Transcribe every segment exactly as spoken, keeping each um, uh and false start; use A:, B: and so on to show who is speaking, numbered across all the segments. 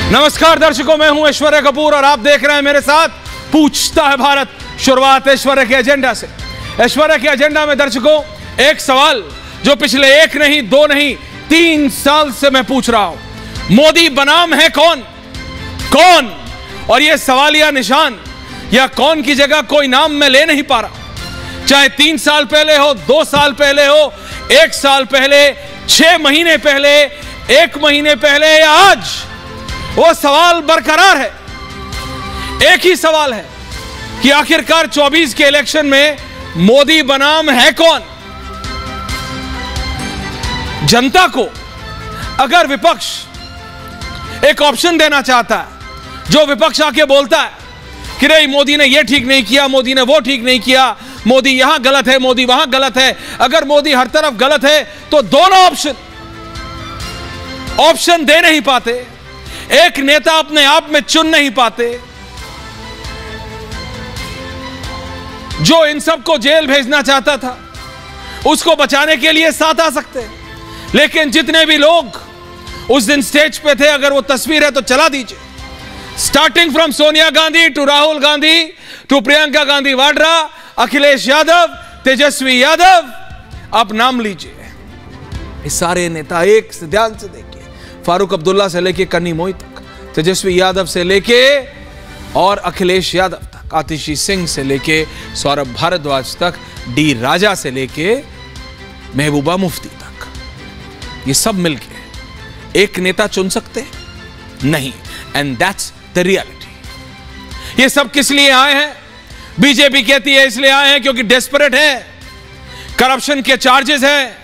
A: नमस्कार दर्शकों, मैं हूं ऐश्वर्या कपूर और आप देख रहे हैं मेरे साथ पूछता है भारत। शुरुआत ऐश्वर्या के एजेंडा से। ऐश्वर्या के एजेंडा में दर्शकों एक सवाल जो पिछले एक नहीं, दो नहीं, तीन साल से मैं पूछ रहा हूं, मोदी बनाम है कौन? कौन? और यह सवालिया निशान या कौन की जगह कोई नाम मैं ले नहीं पा रहा। चाहे तीन साल पहले हो, दो साल पहले हो, एक साल पहले, छह महीने पहले, एक महीने पहले या आज, वो सवाल बरकरार है। एक ही सवाल है कि आखिरकार चौबीस के इलेक्शन में मोदी बनाम है कौन? जनता को अगर विपक्ष एक ऑप्शन देना चाहता है, जो विपक्ष आके बोलता है कि नहीं मोदी ने यह ठीक नहीं किया, मोदी ने वो ठीक नहीं किया, मोदी यहां गलत है, मोदी वहां गलत है, अगर मोदी हर तरफ गलत है तो दोनों ऑप्शन ऑप्शन दे नहीं पाते, एक नेता अपने आप में चुन नहीं पाते, जो इन सबको जेल भेजना चाहता था उसको बचाने के लिए साथ आ सकते। लेकिन जितने भी लोग उस दिन स्टेज पे थे, अगर वो तस्वीर है तो चला दीजिए। Starting from Sonia Gandhi to Rahul Gandhi to Priyanka Gandhi Vadra, Akhilesh Yadav, Tejashwi Yadav, आप नाम लीजिए। ये सारे नेता एक से ध्यान से देखिए, फारूक अब्दुल्ला से लेके कन्नी मोहित तक, तेजस्वी यादव से लेके और अखिलेश यादव तक, आतिशी सिंह से लेके सौरभ भारद्वाज तक, डी राजा से लेके महबूबा मुफ्ती तक, ये सब मिलके एक नेता चुन सकते हैं? नहीं। And that's the reality. ये सब किस लिए आए हैं? बीजेपी कहती है इसलिए आए हैं क्योंकि डेस्परेट है, करप्शन के चार्जेस हैं,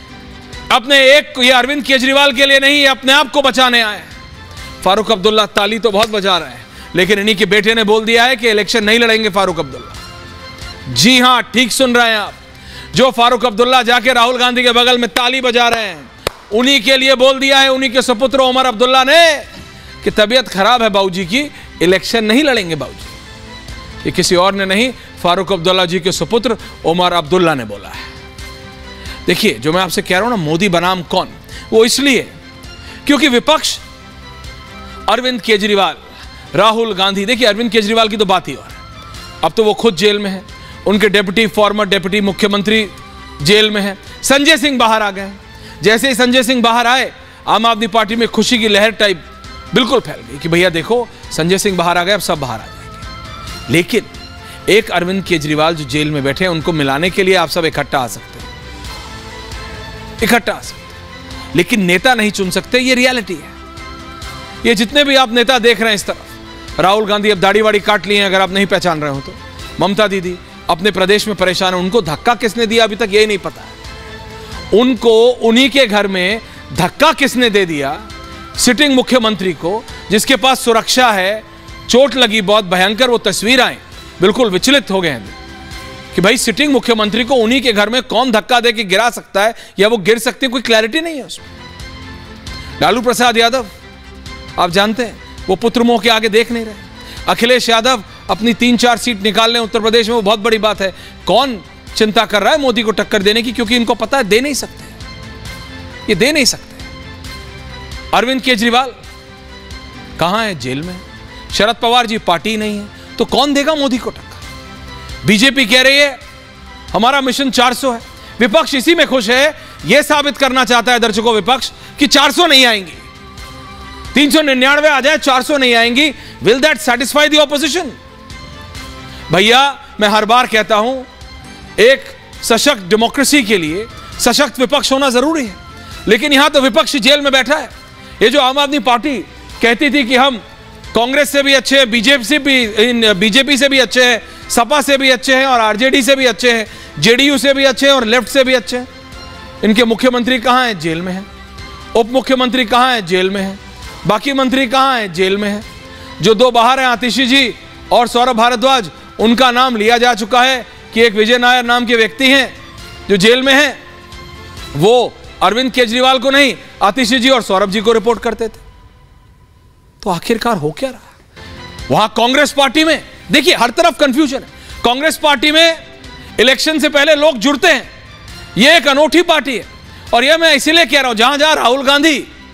A: अपने एक ये अरविंद केजरीवाल के लिए नहीं, अपने आप को बचाने आए। फारूक अब्दुल्ला ताली तो बहुत बजा रहे हैं, लेकिन इन्हीं के बेटे ने बोल दिया है कि इलेक्शन नहीं लड़ेंगे फारूक अब्दुल्ला। जी हां, ठीक सुन रहे हैं आप। जो फारूक अब्दुल्ला जाके राहुल गांधी के बगल में ताली बजा रहे हैं, उन्हीं के लिए बोल दिया है, उन्हीं के सुपुत्र उमर अब्दुल्ला ने कि तबीयत खराब है बाबूजी की, इलेक्शन नहीं लड़ेंगे बाबूजी। ये किसी और ने नहीं, फारूक अब्दुल्ला जी के सुपुत्र उमर अब्दुल्ला ने बोला है। देखिए, जो मैं आपसे कह रहा हूं ना, मोदी बनाम कौन, वो इसलिए क्योंकि विपक्ष अरविंद केजरीवाल, राहुल गांधी, देखिए अरविंद केजरीवाल की तो बात ही और है, अब तो वो खुद जेल में है, उनके डेप्यूटी फॉर्मर डेप्यूटी मुख्यमंत्री जेल में है, संजय सिंह बाहर आ गए। जैसे ही संजय सिंह बाहर आए, आम आदमी पार्टी में खुशी की लहर टाइप बिल्कुल फैल गई कि भैया देखो संजय सिंह बाहर आ गए, अब सब बाहर आ जाएंगे। लेकिन एक अरविंद केजरीवाल जो जेल में बैठे हैं, उनको मिलाने के लिए आप सब इकट्ठा आ सकते हैं, इकट्ठा आ सकते हैं, लेकिन नेता नहीं चुन सकते। ये रियलिटी है। ये जितने भी आप नेता देख रहे हैं इस तरफ, राहुल गांधी अब दाढ़ी वाड़ी काट लिए हैं, अगर आप नहीं पहचान रहे हो तो, ममता दीदी अपने प्रदेश में परेशान है, उनको धक्का किसने दिया अभी तक यही नहीं पता है। उनको उन्हीं के घर में धक्का किसने दे दिया, सिटिंग मुख्यमंत्री को, जिसके पास सुरक्षा है, चोट लगी बहुत भयंकर, वो तस्वीर आई, बिल्कुल विचलित हो गए हैं कि भाई सिटिंग मुख्यमंत्री को उन्हीं के घर में कौन धक्का दे के गिरा सकता है या वो गिर सकते हैं, कोई क्लैरिटी नहीं है उसमें। लालू प्रसाद यादव आप जानते हैं, वो पुत्र मोह के आगे देख नहीं रहे। अखिलेश यादव अपनी तीन चार सीट निकाल लें उत्तर प्रदेश में, वो बहुत बड़ी बात है। कौन चिंता कर रहा है मोदी को टक्कर देने की? क्योंकि इनको पता है दे नहीं सकते, ये दे नहीं सकते। अरविंद केजरीवाल कहां है? जेल में। शरद पवार जी पार्टी नहीं है, तो कौन देगा मोदी को टक्कर? बीजेपी कह रही है हमारा मिशन चार सौ है, विपक्ष इसी में खुश है, यह साबित करना चाहता है दर्शकों विपक्ष कि चार सौ नहीं आएंगी, तीन सौ निन्यानवे आ जाए, चार सौ नहीं आएंगी। Will that satisfy the opposition? भैया मैं हर बार कहता हूं, एक सशक्त डेमोक्रेसी के लिए सशक्त विपक्ष होना जरूरी है, लेकिन यहां तो विपक्ष जेल में बैठा है। ये जो आम आदमी पार्टी कहती थी कि हम कांग्रेस से भी अच्छे हैं, बीजेपी से भी बीजेपी से भी अच्छे हैं, सपा से भी अच्छे हैं और आरजेडी से भी अच्छे हैं, जेडीयू से भी अच्छे हैं और लेफ्ट से भी अच्छे हैं, इनके मुख्यमंत्री कहां हैं? जेल में हैं। उप मुख्यमंत्री कहां हैं? जेल में हैं। बाकी मंत्री कहां हैं? जेल में हैं। जो दो बाहर हैं, आतिशी जी और सौरभ भारद्वाज, उनका नाम लिया जा चुका है कि एक विजय नायर नाम के व्यक्ति हैं जो जेल में हैं, वो अरविंद केजरीवाल को नहीं, आतिशी जी और सौरभ जी को रिपोर्ट करते थे। तो आखिरकार हो क्या रहा? वहां कांग्रेस पार्टी में देखिए हर तरफ कंफ्यूजन है। कांग्रेस पार्टी में इलेक्शन से पहले लोग जुड़ते हैं, यह एक अनोखी पार्टी है। और यह मैं इसीलिए कह रहा हूं, जहां जहां राहुल गांधी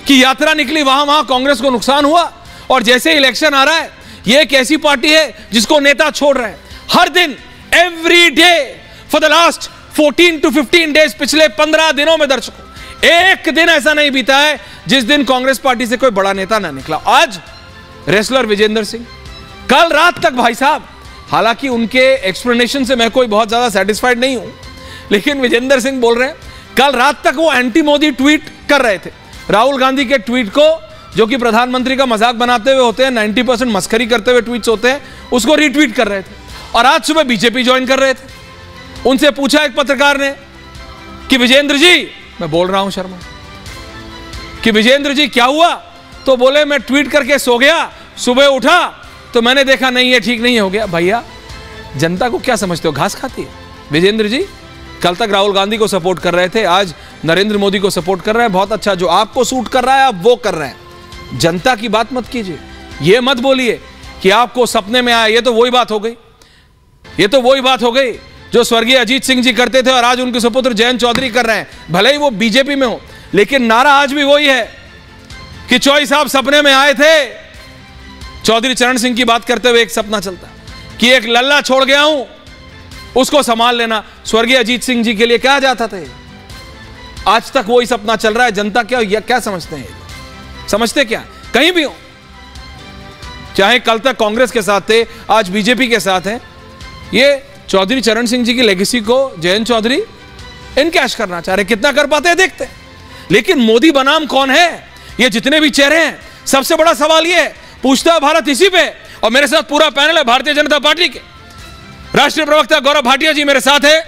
A: की यात्रा निकली, वहां वहां कांग्रेस को नुकसान हुआ। और जैसे इलेक्शन आ रहा है, यह एक ऐसी पार्टी है जिसको नेता छोड़ रहे हैं हर दिन, every day for the last fourteen to fifteen days, पिछले पंद्रह दिनों में दर्शकों एक दिन ऐसा नहीं बीता है जिस दिन कांग्रेस पार्टी से कोई बड़ा नेता ना निकला। आज रेसलर विजेंद्र सिंह, कल रात तक भाई साहब, हालांकि उनके एक्सप्लेनेशन से मैं कोई बहुत ज्यादा सेटिस्फाइड नहीं हूं, लेकिन विजेंद्र सिंह बोल रहे हैं कल रात तक वो एंटी मोदी ट्वीट कर रहे थे। राहुल गांधी के ट्वीट को, जो कि प्रधानमंत्री का मजाक बनाते हुए होते हैं, नब्बे परसेंट मस्खरी करते हुए ट्वीट्स होते हैं, उसको रीट्वीट कर रहे थे। और आज सुबह बीजेपी ज्वाइन कर रहे थे। उनसे पूछा एक पत्रकार ने कि विजेंद्र जी, मैं बोल रहा हूं शर्मा, कि विजेंद्र जी क्या हुआ? तो बोले मैं ट्वीट करके सो गया, सुबह उठा तो मैंने देखा नहीं ये ठीक नहीं हो गया। भैया जनता को क्या समझते हो, घास खाती है? विजेंद्र जी कल तक राहुल गांधी को सपोर्ट कर रहे थे, आज नरेंद्र मोदी को सपोर्ट कर रहे हैं। बहुत अच्छा, जो आपको सूट कर रहा है आप वो कर रहे हैं। जनता की बात मत कीजिए, ये मत बोलिए कि आपको सपने में आया। ये तो वही बात हो गई, ये तो वही बात हो गई जो स्वर्गीय अजीत सिंह जी करते थे और आज उनके सुपुत्र जयंत चौधरी कर रहे हैं। भले ही वो बीजेपी में हो, लेकिन नारा आज भी वही है कि चौधरी साहब सपने में आए थे। चौधरी चरण सिंह की बात करते हुए एक सपना चलता कि एक लल्ला छोड़ गया हूं, उसको संभाल लेना। स्वर्गीय अजीत सिंह जी के लिए क्या जाता था, आज तक वही सपना चल रहा है। जनता क्या क्या समझते हैं, समझते क्या कहीं भी हो, चाहे कल तक कांग्रेस के साथ थे, आज बीजेपी के साथ हैं। ये चौधरी चरण सिंह जी की लेगेसी को जयंत चौधरी इनकैश करना चाह रहे, कितना कर पाते हैं देखते। लेकिन मोदी बनाम कौन है? ये जितने भी चेहरे हैं, सबसे बड़ा सवाल ये पूछता है भारत इसी पे। और मेरे साथ पूरा पैनल है भारतीय जनता पार्टी के। राष्ट्रीय प्रवक्ता गौरव भाटिया जी मेरे साथ है,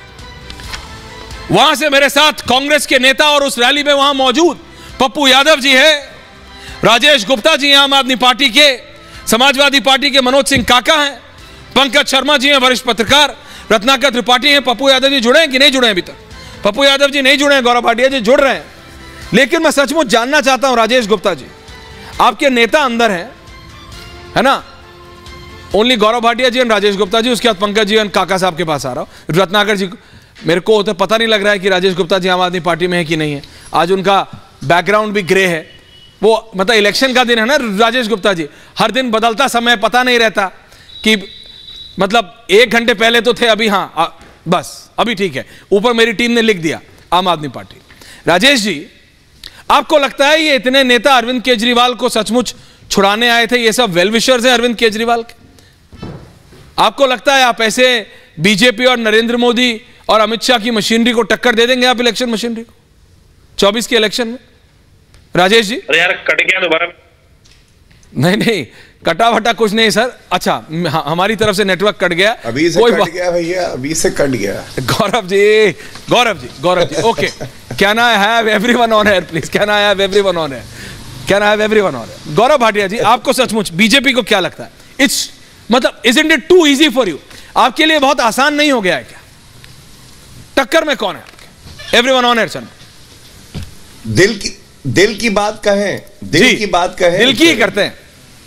A: वहां से मेरे साथ कांग्रेस के नेता और उस रैली में वहां मौजूद पप्पू यादव जी है, राजेश गुप्ता जी आम आदमी पार्टी के, समाजवादी पार्टी के मनोज सिंह काका हैं, पंकज शर्मा जी हैं वरिष्ठ पत्रकार, रत्नाकर त्रिपाठी हैं। पप्पू यादव जी जुड़े हैं कि नहीं जुड़े हैं? अभी तक पप्पू यादव जी नहीं जुड़े हैं, गौरव भाटिया जी जुड़ रहे हैं। लेकिन मैं सचमुच जानना चाहता हूं, राजेश गुप्ता जी, आपके नेता अंदर हैं, है ना? ओनली गौरव भाटिया जी और राजेश गुप्ता जी, उसके बाद पंकज जी और काका साहब के पास आ रहा हूं। रत्नाकर जी, मेरे को तो पता नहीं लग रहा है कि राजेश गुप्ता जी आम आदमी पार्टी में है कि नहीं है। आज उनका बैकग्राउंड भी ग्रे है। वो मतलब इलेक्शन का दिन है ना राजेश गुप्ता जी, हर दिन बदलता समय पता नहीं रहता कि मतलब एक घंटे पहले तो थे, अभी हाँ आ, बस अभी ठीक है। ऊपर मेरी टीम ने लिख दिया आम आदमी पार्टी। राजेश जी, आपको लगता है ये इतने नेता अरविंद केजरीवाल को सचमुच छुड़ाने आए थे? ये सब वेल विशर्स हैं अरविंद केजरीवाल के। आपको लगता है आप ऐसे बीजेपी और नरेंद्र मोदी और अमित शाह की मशीनरी को टक्कर दे देंगे आप इलेक्शन मशीनरी को चौबीस के इलेक्शन में? राजेश जी
B: अरे यार कट गया दोबारा।
A: नहीं नहीं कटा वटा कुछ नहीं सर। अच्छा, हमारी तरफ से नेटवर्क कट गया,
C: अभी से कोई कट गया भैया, अभी से कट गया।
A: Gaurav ji Gaurav ji Gaurav ji okay, can I have everyone on air please? Can I have everyone on air? Can I have everyone on air? Gaurav Bhatia ji, आपको सचमुच बीजेपी को क्या लगता है? इट्स मतलब isn't it too easy for you? आपके लिए बहुत आसान नहीं हो गया है क्या? टक्कर में कौन है आपके? एवरीवन ऑन एयर चल।
C: दिल की दिल की बात कहें, दिल की बात कहें,
A: दिल की ही करते हैं।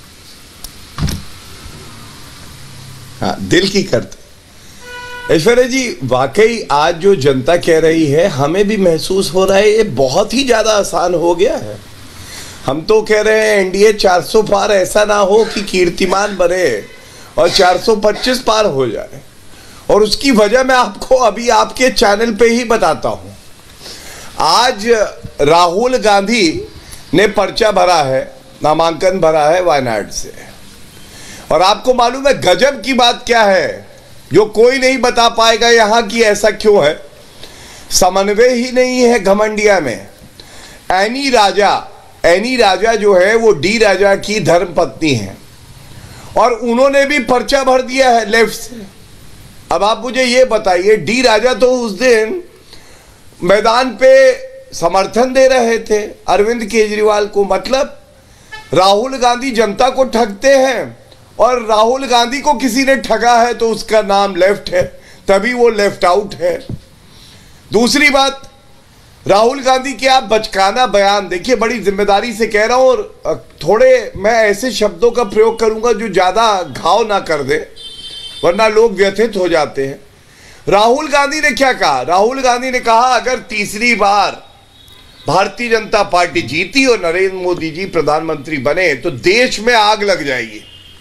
C: हाँ, दिल की करते। ऐश्वर्या जी, वाकई आज जो जनता कह रही है, हमें भी महसूस हो रहा है ये बहुत ही ज्यादा आसान हो गया है। हम तो कह रहे हैं एनडीए चार सौ पार ऐसा ना हो कि कीर्तिमान बने और चार सौ पच्चीस पार हो जाए। और उसकी वजह मैं आपको अभी आपके चैनल पे ही बताता हूं। आज राहुल गांधी ने पर्चा भरा है, नामांकन भरा है वायनाड से। और आपको मालूम है गजब की बात क्या है, जो कोई नहीं बता पाएगा यहां की ऐसा क्यों है। समन्वय ही नहीं है घमंडिया में। एनी राजा एनी राजा जो है वो डी राजा की धर्मपत्नी है और उन्होंने भी पर्चा भर दिया है लेफ्ट से। अब आप मुझे ये बताइए, डी राजा तो उस दिन मैदान पे समर्थन दे रहे थे अरविंद केजरीवाल को। मतलब राहुल गांधी जनता को ठगते हैं और राहुल गांधी को किसी ने ठगा है तो उसका नाम लेफ्ट है, तभी वो लेफ्ट आउट है। दूसरी बात, राहुल गांधी के आप बचकाना बयान देखिए, बड़ी जिम्मेदारी से कह रहा हूं और थोड़े मैं ऐसे शब्दों का प्रयोग करूंगा जो ज्यादा घाव ना कर दे, वरना लोग व्यथित हो जाते हैं। राहुल गांधी ने क्या कहा? राहुल गांधी ने कहा अगर तीसरी बार भारतीय जनता पार्टी जीती और नरेंद्र मोदी जी प्रधानमंत्री बने तो देश में आग लग जाएगी।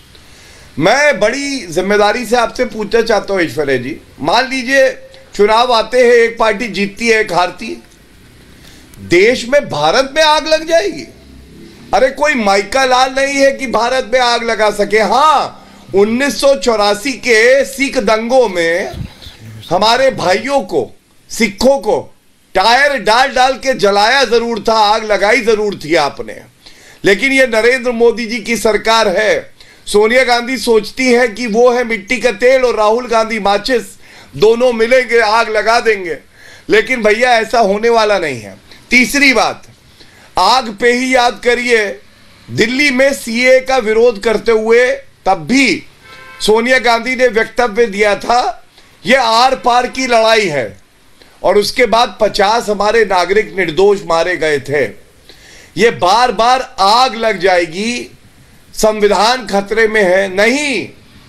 C: मैं बड़ी जिम्मेदारी से आपसे पूछना चाहता हूं ऐश्वर्या जी, मान लीजिए चुनाव आते हैं, एक पार्टी जीतती है, एक हारती है, देश में भारत में आग लग जाएगी। अरे कोई माइका लाल नहीं है कि भारत में आग लगा सके। हाँ, उन्नीस सौ चौरासी के सिख दंगों में हमारे भाइयों को, सिखों को टायर डाल डाल के जलाया जरूर था, आग लगाई जरूर थी आपने, लेकिन ये नरेंद्र मोदी जी की सरकार है। सोनिया गांधी सोचती है कि वो है मिट्टी का तेल और राहुल गांधी माचिस, दोनों मिलेंगे आग लगा देंगे, लेकिन भैया ऐसा होने वाला नहीं है। तीसरी बात, आग पे ही याद करिए, दिल्ली में सीए का विरोध करते हुए तब भी सोनिया गांधी ने वक्तव्य दिया था यह आर पार की लड़ाई है, और उसके बाद पचास हमारे नागरिक निर्दोष मारे गए थे। यह बार बार आग लग जाएगी, संविधान खतरे में है। नहीं,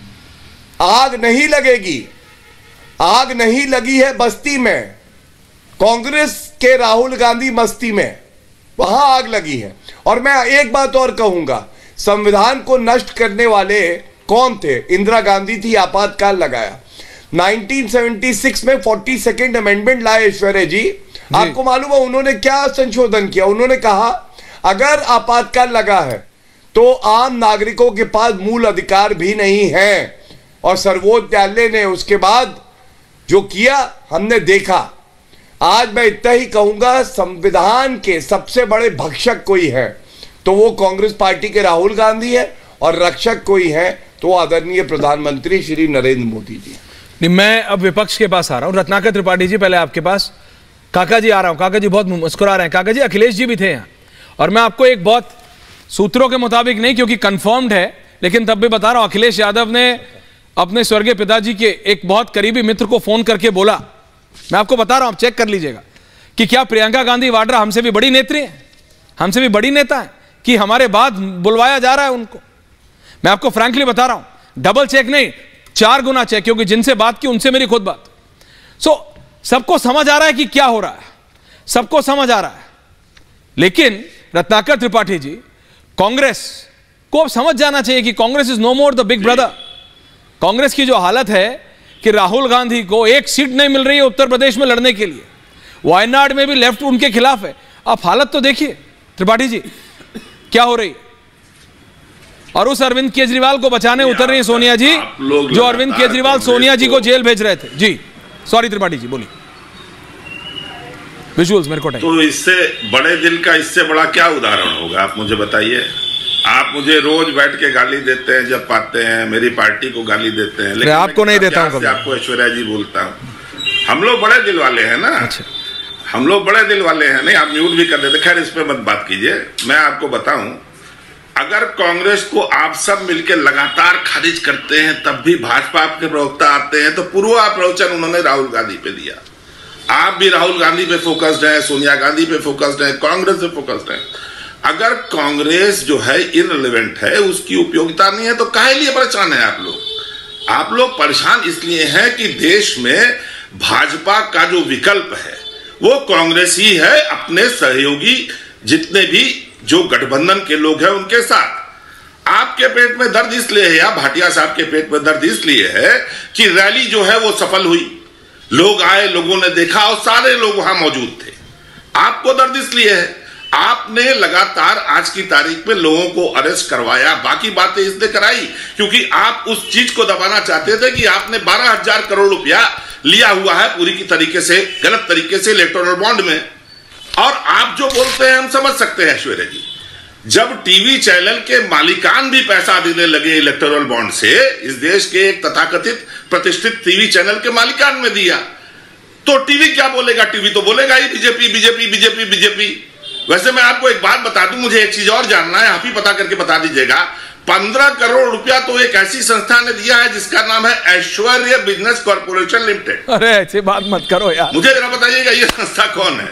C: आग नहीं लगेगी। आग नहीं लगी है बस्ती में, कांग्रेस के राहुल गांधी मस्ती में, वहां आग लगी है। और मैं एक बात और कहूंगा, संविधान को नष्ट करने वाले कौन थे? इंदिरा गांधी थी, आपातकाल लगाया। उन्नीस सौ छिहत्तर में फोर्टी सेकेंड अमेंडमेंट लाए ऐश्वर्या जी, जी। आपको मालूम है उन्होंने क्या संशोधन किया? उन्होंने कहा अगर आपातकाल लगा है तो आम नागरिकों के पास मूल अधिकार भी नहीं है, और सर्वोच्च न्यायालय ने उसके बाद जो किया हमने देखा। आज मैं इतना ही कहूंगा, संविधान के सबसे बड़े भक्षक कोई है तो वो कांग्रेस पार्टी के राहुल गांधी है, और रक्षक कोई है तो आदरणीय प्रधानमंत्री श्री नरेंद्र मोदी जी।
A: नहीं, मैं अब विपक्ष के पास आ रहा हूं। रत्नाकर त्रिपाठी जी, पहले आपके पास। काका जी आ रहा हूं। काका जी बहुत मुस्कुरा रहे हैं। काका जी, अखिलेश जी भी थे यहाँ, और मैं आपको एक बहुत सूत्रों के मुताबिक नहीं, क्योंकि कंफर्म्ड है, लेकिन तब भी बता रहा हूं, अखिलेश यादव ने अपने स्वर्गीय पिताजी के एक बहुत करीबी मित्र को फोन करके बोला, मैं आपको बता रहा हूं, आप चेक कर लीजिएगा, कि क्या प्रियंका गांधी वाड्रा हमसे भी बड़ी नेत्री है, हमसे भी बड़ी नेता है, कि हमारे बाद बुलवाया जा रहा है उनको। मैं आपको फ्रैंकली बता रहा हूं, डबल चेक नहीं, चार गुना चेक, क्योंकि जिनसे बात की उनसे मेरी खुद बात। सो so, सबको समझ आ रहा है कि क्या हो रहा है, सबको समझ आ रहा है। लेकिन रत्नाकर त्रिपाठी जी, कांग्रेस को अब समझ जाना चाहिए कि Congress is no more the big brother. Congress की जो हालत है कि राहुल गांधी को एक सीट नहीं मिल रही है उत्तर प्रदेश में लड़ने के लिए, वायनाड में भी लेफ्ट उनके खिलाफ है। आप हालत तो देखिए त्रिपाठी जी क्या हो रही है, और उस अरविंद केजरीवाल को बचाने उतर रही है सोनिया जी, जो अरविंद केजरीवाल सोनिया जी को जेल भेज रहे थे। जी सॉरी त्रिपाठी जी, बोलिए। विजुअल्स मेरे को टाइम।
B: तो इससे बड़े दिल का इससे बड़ा क्या उदाहरण होगा, आप मुझे बताइए। आप मुझे रोज बैठ के गाली देते हैं, जब पाते हैं मेरी पार्टी को गाली देते हैं, लेकिन
A: आपको नहीं देता हूं,
B: आपको ऐश्वर्या जी बोलता हूं। हम लोग बड़े दिल वाले हैं ना।
A: अच्छा।
B: हम लोग बड़े दिल वाले हैं। नहीं, आप म्यूट भी कर देते, खैर इस पे मत बात कीजिए। मैं आपको बताऊं, अगर कांग्रेस को आप सब मिलकर लगातार खारिज करते हैं, तब भी भाजपा के प्रवक्ता आते हैं तो पूर्वा प्रवचन उन्होंने राहुल गांधी पे दिया। आप भी राहुल गांधी पे फोकस्ड हैं, सोनिया गांधी पे फोकस्ड हैं, कांग्रेस पे फोकस्ड हैं। अगर कांग्रेस जो है इररिलेवेंट है, उसकी उपयोगिता नहीं है, तो काहे लिए परेशान है आप लोग? आप लोग परेशान इसलिए हैं कि देश में भाजपा का जो विकल्प है वो कांग्रेस ही है, अपने सहयोगी जितने भी जो गठबंधन के लोग हैं उनके साथ। आपके पेट में दर्द इसलिए है, या भाटिया साहब के पेट में दर्द इसलिए है कि रैली जो है वो सफल हुई, लोग आए, लोगों ने देखा और सारे लोग वहां मौजूद थे। आपको दर्द इसलिए है, आपने लगातार आज की तारीख में लोगों को अरेस्ट करवाया, बाकी बातें इसलिए कराई क्योंकि आप उस चीज को दबाना चाहते थे कि आपने बारह हजार करोड़ रुपया लिया हुआ है पूरी की तरीके से, गलत तरीके से इलेक्टोरल बॉन्ड में। और आप जो बोलते हैं हम समझ सकते हैं ऐश्वर्या जी, जब टीवी चैनल के मालिकान भी पैसा देने लगे इलेक्टोरल बॉन्ड से, इस देश के एक तथाकथित प्रतिष्ठित टीवी चैनल के मालिकान में दिया, तो टीवी क्या बोलेगा? टीवी तो बोलेगा ही बीजेपी बीजेपी बीजेपी बीजेपी। वैसे मैं आपको एक बात बता दूं, मुझे एक चीज और जानना है, आप ही पता करके बता दीजिएगा। पंद्रह करोड़ रुपया तो एक ऐसी संस्था ने दिया है जिसका नाम है ऐश्वर्य बिजनेस कॉर्पोरेशन लिमिटेड।
A: अरे ऐसी बात मत करो यार,
B: मुझे जरा बताइएगा ये संस्था कौन है?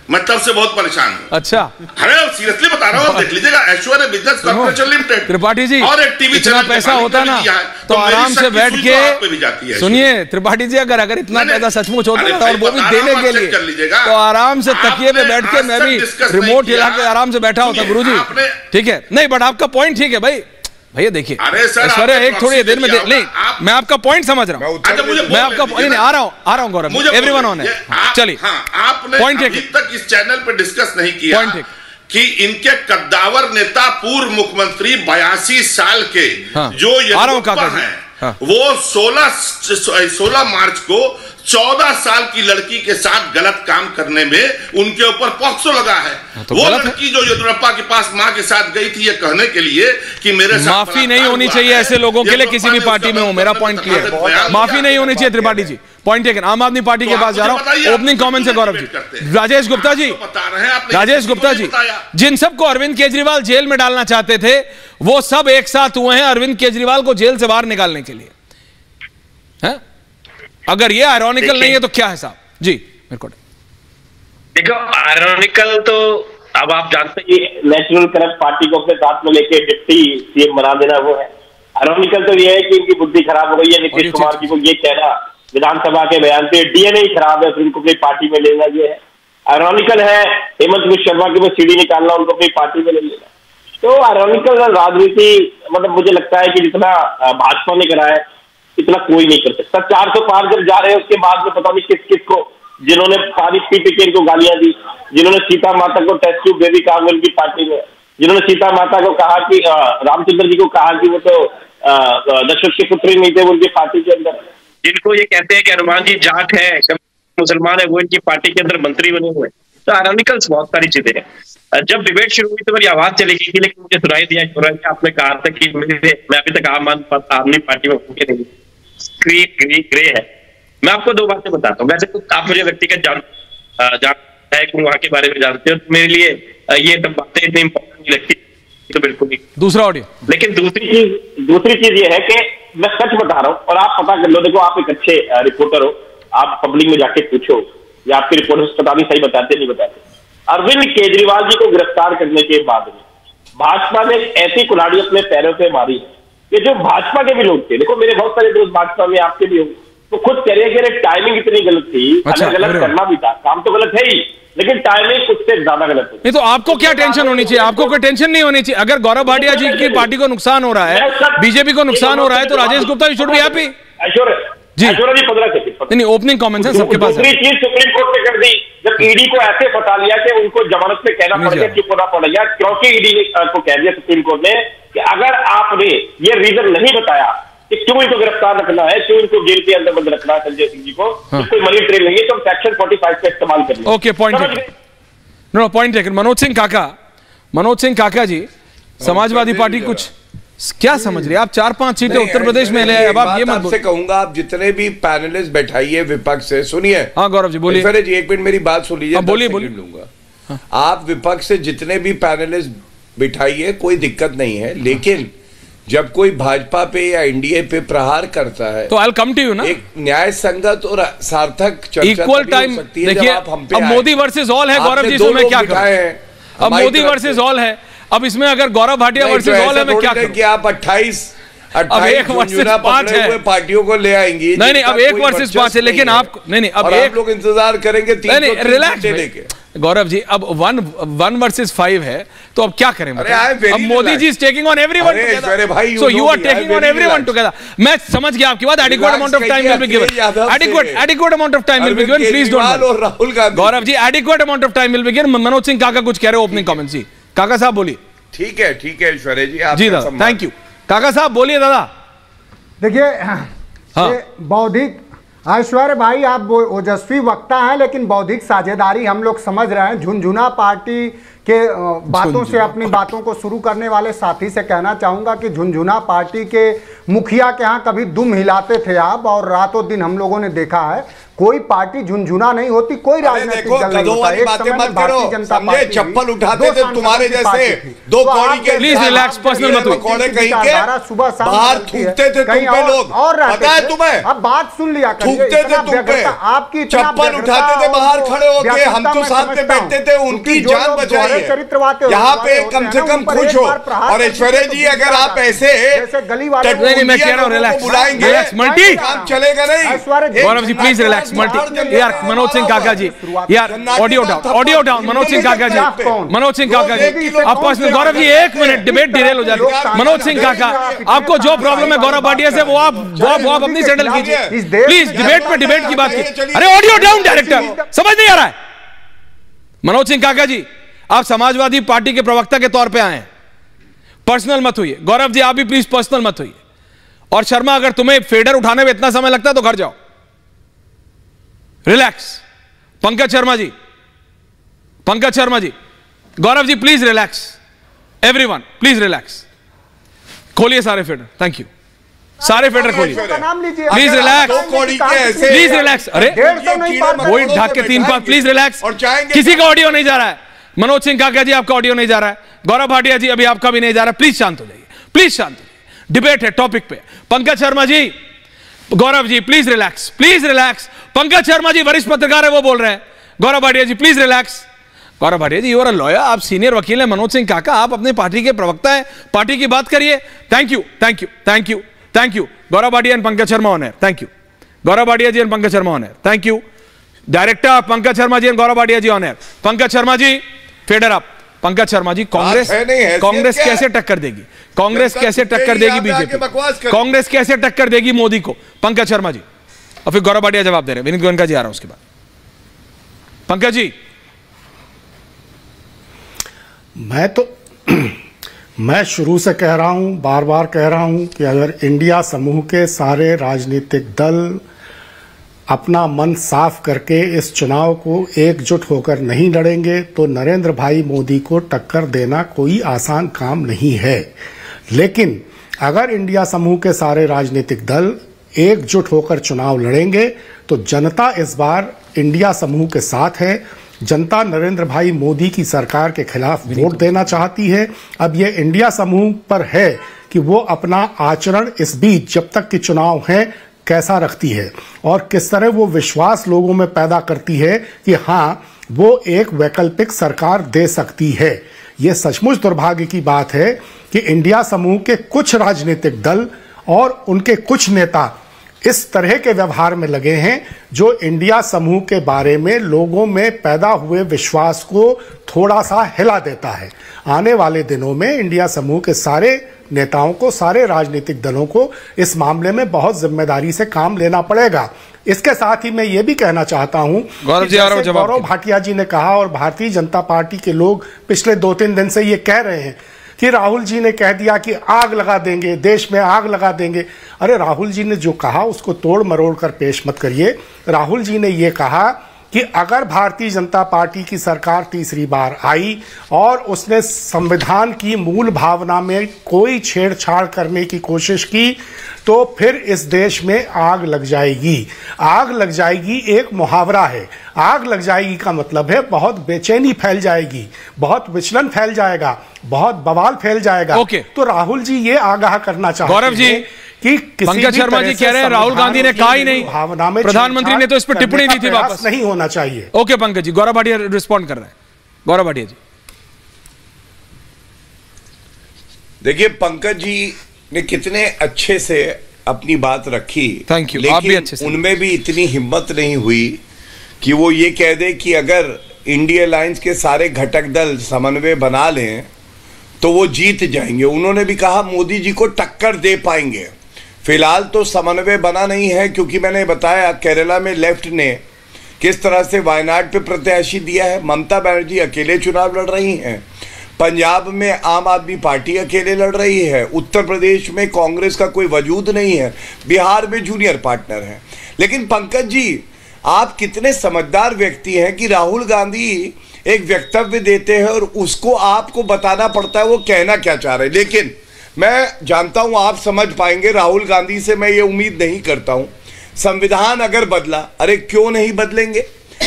B: मैं तब से बहुत परेशान हूँ।
A: अच्छा,
B: अरे सीरियसली बता रहा हूँ, देख लीजिएगा Aishwarya business corporation limited
A: Tripathi ji,
B: और एक टीवी
A: इतना पैसा होता ना तो आराम से बैठ के सुनिए त्रिपाठी जी, अगर अगर इतना पैसा सचमुच होता और वो भी देने के लिए तो आराम से तकिए पे बैठ के मैं भी रिमोट हिला के आराम से बैठा होता गुरुजी। ठीक है, नहीं बट आपका पॉइंट ठीक है भाई। भैया देखिए ऐश्वर्या एक थोड़ी देर में नहीं, मैं आपका पॉइंट समझ रहा हूँ, मैं आपका नहीं आ रहा हूँ आ रहा हूँ गौरव, एवरीवन ऑन है। चलिए
B: आपने अभी तक इस चैनल पे डिस्कस नहीं किया कि इनके कद्दावर नेता पूर्व मुख्यमंत्री बयासी साल के जो येदियुरप्पा हैं वो सोलह सोलह मार्च को चौदह साल की लड़की के साथ गलत काम करने में उनके ऊपर पॉक्सो लगा है। तो वो लड़की जो येदियुरप्पा के पास मां के साथ गई थी ये कहने के लिए कि मेरे साथ
A: माफी नहीं होनी चाहिए ऐसे लोगों के लिए किसी भी पार्टी में हो। मेरा पॉइंट क्लियर, माफी नहीं होनी चाहिए त्रिपाठी जी, पॉइंट टेकन। आम आदमी पार्टी के पास जा रहा हूं, ओपनिंग कमेंट से गौरव जी। राजेश गुप्ता जी, राजेश गुप्ता जी, जिन सबको अरविंद केजरीवाल जेल में डालना चाहते थे वो सब एक साथ हुए हैं अरविंद केजरीवाल को जेल से बाहर निकालने के लिए, है? अगर ये आयरॉनिकल नहीं है तो क्या है साहब जी? मेरे को
D: देखो आयरॉनिकल तो अब आप जानते हैं नेशनल करप्ट पार्टी को अपने साथ में लेके डिप्टी सीएम बना देना वो है। आयरॉनिकल तो ये है कि इनकी बुद्धि खराब हो गई है। नीतीश कुमार जी को ये कहना विधानसभा के बयान पे डीएनए ही खराब है, फिर उनको अपनी पार्टी में लेना ये है। आयरॉनिकल है हेमंत बिश्व शर्मा की वो सीढ़ी निकालना, उनको अपनी पार्टी में ले लेना। तो आयरॉनिकल राजनीति मतलब मुझे लगता है कि जितना भाजपा ने करा है इतना कोई नहीं कर सकता। चार सौ पार जब जा रहे हैं उसके बाद में पता नहीं किस किस को, जिन्होंने पानी पी पी के इनको गालियां दी, जिन्होंने सीता माता को टेस्ट ट्यूब बेबी कहा उनकी पार्टी में, जिन्होंने सीता माता को कहा कि रामचंद्र जी को कहा कि वो तो दशरथ के पुत्र ही नहीं थे उनकी पार्टी के अंदर, जिनको ये कहते हैं कि हनुमान जी जाट है मुसलमान है वो इनकी पार्टी के अंदर मंत्री बने हुए। तो आयरॉनिकल्स बहुत सारी चीजें हैं। जब डिबेट शुरू हुई तो मेरी आवाज चली गई थी, लेकिन मुझे सुनाई दिया आपने कहा था कि मैं अभी तक आम आदमी पार्टी में होके नहीं, ग्रे ग्रे ग्रे है। मैं आपको दो बातें बताता हूँ। वैसे तो आप मुझे व्यक्तिगत जान जान है कि वहां के बारे में जानते हो, तो मेरे लिए ये सब बातें इतनी इंपॉर्टेंट नहीं लगती तो बिल्कुल नहीं।
A: दूसरा ऑडियो,
D: लेकिन दूसरी चीज दूसरी चीज ये है कि मैं सच बता रहा हूँ और आप पता कर लो। देखो आप एक अच्छे रिपोर्टर हो, आप पब्लिक में जाके पूछो या आपके रिपोर्टर्स पता नहीं सही बताते नहीं बताते। अरविंद केजरीवाल जी को गिरफ्तार करने के बाद में भाजपा ने ऐसी कुल्हाड़ी अपने पैरों पे मारी है कि जो भाजपा के भी लोग थे, देखो मेरे बहुत सारे दोस्त भाजपा में आपके भी होंगे, तो खुद कह रहे हैं कि टाइमिंग इतनी गलत थी। अच्छा, अलग अलग करना भी था, काम तो गलत है ही लेकिन टाइमिंग कुछ से ज्यादा गलत है।
A: नहीं तो आपको क्या टेंशन होनी चाहिए? आपको कोई टेंशन नहीं होनी चाहिए। अगर गौरव भाटिया जी की पार्टी को नुकसान हो रहा है, बीजेपी को नुकसान हो रहा है तो राजेश गुप्ता भी should be happy.
D: Aishwarya ji Aishwarya ji पंद्रह सेकंड
A: नहीं, ओपनिंग कमेंट्स है सबके पास।
D: दूसरी चीज सुप्रीम कोर्ट ने कर दी जब ईडी को ऐसे फंसा लिया कि उनको जमानत पे कहना पड़ गया, चुप होना पड़ गया, क्योंकि ईडी को कह दिया सुप्रीम कोर्ट ने कि अगर आपने ये रीजन नहीं बताया कि क्यों इनको गिरफ्तार रखना है, क्यों इनको जेल के अंदर बंद रखना है संजय सिंह जी को, हाँ। तो कोई मनी ट्रेल नहीं है तो हम सेक्शन पैंतालीस का इस्तेमाल कर लेंगे।
A: Okay, point no point taken. Manoj Singh Kaka, Manoj Singh Kaka जी, समाजवादी पार्टी कुछ क्या समझ रही है? आप चार पांच सीटें उत्तर प्रदेश में ले आए। अब आप ये मत
C: से कहूंगा, आप जितने भी पैनलिस्ट बैठाइए विपक्ष से, सुनिए।
A: हाँ गौरव जी बोलिए।
C: जी एक मिनट मेरी बात सुन लीजिए,
A: बोलिए बोलिए
C: लूंगा। हाँ। आप विपक्ष से जितने भी पैनलिस्ट बिठाइए कोई दिक्कत नहीं है, लेकिन जब कोई भाजपा पे या एनडीए पे प्रहार करता है
A: तो आई कम टू यू ना,
C: एक न्याय संगत और सार्थक चर्चा
A: इक्वल टाइम। देखिए अब मोदी वर्सेस ऑल है गौरव जी, इसमें मैं क्या करूं? अब मोदी वर्सेस ऑल है, अब इसमें अगर गौरव भाटिया वर्सेस ऑल है मैं क्या करूं?
C: कि आप अट्ठाईस
A: अब एक वर्सेस पांच है,
C: पार्टियों को ले आएंगी।
A: नहीं नहीं अब एक वर्सेस पांच है, लेकिन आप नहीं नहीं अब एक
C: लोग इंतजार करेंगे तीन
A: नहीं रिलैक्स लेके गौरव जी। अब वन वन वर्सेस फाइव है तो अब क्या करें? अब Modi ji is taking on everyone together, so you are taking on everyone together. मैं समझ गया आपकी बात। Adequate amount of time will be given, adequate adequate amount of time will be given, please don't.
C: Rahul Gandhi
A: Gaurav ji adequate amount of time will be given. Manoj Singh Kaka कुछ कह रहे हो opening comment जी? काका साहब बोलिए।
C: ठीक है ठीक है ऐश्वर्या जी, आप
A: जी दादा थैंक यू। काका साहब बोलिए दादा।
E: देखिए हाँ। बौद्धिक ऐश्वर्य भाई आप ओजस्वी वक्ता हैं, लेकिन बौद्धिक साझेदारी हम लोग समझ रहे हैं। झुनझुना पार्टी के बातों से अपनी बातों को शुरू करने वाले साथी से कहना चाहूँगा कि झुनझुना पार्टी के मुखिया के यहाँ कभी दुम हिलाते थे आप, और रातों दिन हम लोगों ने देखा है कोई पार्टी झुनझुना नहीं होती, कोई राजनीतिक दल नहीं होता। एक समय में भारतीय जनता पार्टी
C: चप्पल उठाते थे तुम्हारे जैसे दो कौड़ी के।
A: प्लीज रिलैक्स, पर्सनल मत
C: कौड़े कहीं के
E: सुबह शाम
C: बाहर थूकते थे तुम पे लोग, पता है तुम्हें?
E: अब बात सुन लिया,
C: थूकते थे तुम पे,
E: आपकी
C: चप्पल उठाते थे बाहर खड़े होके, हम तो साथ में बैठते थे, उनकी जान बचाई है। यहाँ पे कम से कम खुश हो। और ऐश्वर्या जी अगर आप ऐसे
E: गली वाले
A: मैं कह रहा हूँ रिलैक्स, रिलैक्स मल्टी
C: काम चलेगा नहीं।
A: Gaurav ji please relax multi. यार मनोज सिंह काका जी, यार audio down, audio down. Manoj Singh Kaka ji, Manoj Singh Kaka जी आप पर्सनल। गौरव जी एक मिनट, डिबेट डिरेल हो जाएगी। मनोज सिंह काका आपको जो प्रॉब्लम है गौरव भाटिया से वो आप वो आप अपनी सेटल कीजिए प्लीज। डिबेट में डिबेट की बात की। अरे ऑडियो डाउन डायरेक्टर, समझ नहीं आ रहा है। मनोज सिंह काका जी आप समाजवादी पार्टी के प्रवक्ता के तौर पे आए हैं, पर्सनल मत हुई। गौरव जी आप भी प्लीज पर्सनल मत हुई। और शर्मा अगर तुम्हें फेडर उठाने में इतना समय लगता है तो घर जाओ, relax. Pankaj Sharma ji, Pankaj Sharma ji, Gaurav ji please relax, everyone please relax. खोलिए सारे फेडर, थैंक यू। सारे फेडर खोलिए प्लीज रिलैक्स, प्लीज रिलैक्स। अरे वही ढक के तीन पांच, प्लीज रिलैक्स। किसी का ऑडियो नहीं जा रहा है। मनोज सिंह काका जी आपका ऑडियो नहीं जा रहा है, गौरव भाटिया जी अभी आपका भी नहीं जा रहा है। प्लीज शांत हो जाइए, प्लीज शांत हो जाइए, डिबेट है टॉपिक पे। Pankaj Sharma ji, Gaurav ji please relax, please relax. Pankaj Sharma ji वरिष्ठ पत्रकार है वो बोल रहे हैं। Gaurav Bhatia ji please relax. Gaurav Bhatia ji you are a lawyer, आप सीनियर वकील हैं। मनोज सिंह काका आप अपने पार्टी के प्रवक्ता हैं, पार्टी की बात करिए। Thank you, thank you, thank you, thank you. Gaurav Bhatia and Pankaj Sharma on air, thank you. Gaurav Bhatia ji and Pankaj Sharma on air, thank you. Director Pankaj Sharma ji and Gaurav Bhatia ji on air. Pankaj Sharma ji fader up. Pankaj Sharma ji Congress Congress कैसे टक्कर देगी? कांग्रेस कैसे टक्कर देगी बीजेपी? कांग्रेस कैसे टक्कर देगी मोदी को? पंकज शर्मा जी और फिर गौरव भाटिया जवाब दे रहे हैं। विनीत गोयनका जी आ रहा हूं उसके बाद। पंकज जी
F: मैं तो मैं शुरू से कह रहा हूं, बार बार कह रहा हूं कि अगर इंडिया समूह के सारे राजनीतिक दल अपना मन साफ करके इस चुनाव को एकजुट होकर नहीं लड़ेंगे तो नरेंद्र भाई मोदी को टक्कर देना कोई आसान काम नहीं है। लेकिन अगर इंडिया समूह के सारे राजनीतिक दल एकजुट होकर चुनाव लड़ेंगे तो जनता इस बार इंडिया समूह के साथ है। जनता नरेंद्र भाई मोदी की सरकार के खिलाफ वोट देना चाहती है। अब ये इंडिया समूह पर है कि वो अपना आचरण इस बीच जब तक कि चुनाव है कैसा रखती है और किस तरह वो विश्वास लोगों में पैदा करती है कि हाँ वो एक वैकल्पिक सरकार दे सकती है। ये सचमुच दुर्भाग्य की बात है कि इंडिया समूह के कुछ राजनीतिक दल और उनके कुछ नेता इस तरह के व्यवहार में लगे हैं जो इंडिया समूह के बारे में लोगों में पैदा हुए विश्वास को थोड़ा सा हिला देता है। आने वाले दिनों में इंडिया समूह के सारे नेताओं को, सारे राजनीतिक दलों को इस मामले में बहुत जिम्मेदारी से काम लेना पड़ेगा। इसके साथ ही मैं ये भी कहना चाहता हूं, गौरव भाटिया जी ने कहा और भारतीय जनता पार्टी के लोग पिछले दो तीन दिन से ये कह रहे हैं कि राहुल जी ने कह दिया कि आग लगा देंगे, देश में आग लगा देंगे। अरे राहुल जी ने जो कहा उसको तोड़ मरोड़ कर पेश मत करिए। राहुल जी ने ये कहा कि अगर भारतीय जनता पार्टी की सरकार तीसरी बार आई और उसने संविधान की मूल भावना में कोई छेड़छाड़ करने की कोशिश की तो फिर इस देश में आग लग जाएगी। आग लग जाएगी एक मुहावरा है। आग लग जाएगी का मतलब है बहुत बेचैनी फैल जाएगी, बहुत विचलन फैल जाएगा, बहुत बवाल फैल जाएगा।
A: okay.
F: तो राहुल जी ये आगाह करना चाहते हैं
A: गौरव जी
F: कि
A: पंकज शर्मा जी कह रहे हैं राहुल गांधी ने कहा ही नहीं,
F: भावना में
A: प्रधानमंत्री ने तो इस पर टिप्पणी दी थी, वापस
F: नहीं होना चाहिए।
A: ओके पंकज जी, गौरव भाटिया रिस्पॉन्ड कर रहे हैं। गौरव भाटिया जी
C: देखिए पंकज जी ने कितने अच्छे से अपनी बात रखी।
A: Thank you. आप भी अच्छे से।
C: उनमें भी इतनी हिम्मत नहीं हुई कि वो ये कह दे कि अगर इंडिया अलायंस के सारे घटक दल समन्वय बना लें तो वो जीत जाएंगे। उन्होंने भी कहा मोदी जी को टक्कर दे पाएंगे। फिलहाल तो समन्वय बना नहीं है क्योंकि मैंने बताया केरला में लेफ्ट ने किस तरह से वायनाड पे प्रत्याशी दिया है। ममता बनर्जी अकेले चुनाव लड़ रही हैं, पंजाब में आम आदमी पार्टी अकेले लड़ रही है, उत्तर प्रदेश में कांग्रेस का कोई वजूद नहीं है, बिहार में जूनियर पार्टनर है। लेकिन पंकज जी आप कितने समझदार व्यक्ति हैं कि राहुल गांधी एक वक्तव्य देते हैं और उसको आपको बताना पड़ता है वो कहना क्या चाह रहे हैं। लेकिन मैं जानता हूं आप समझ पाएंगे, राहुल गांधी से मैं ये उम्मीद नहीं करता हूं। संविधान अगर बदला, अरे क्यों नहीं बदलेंगे?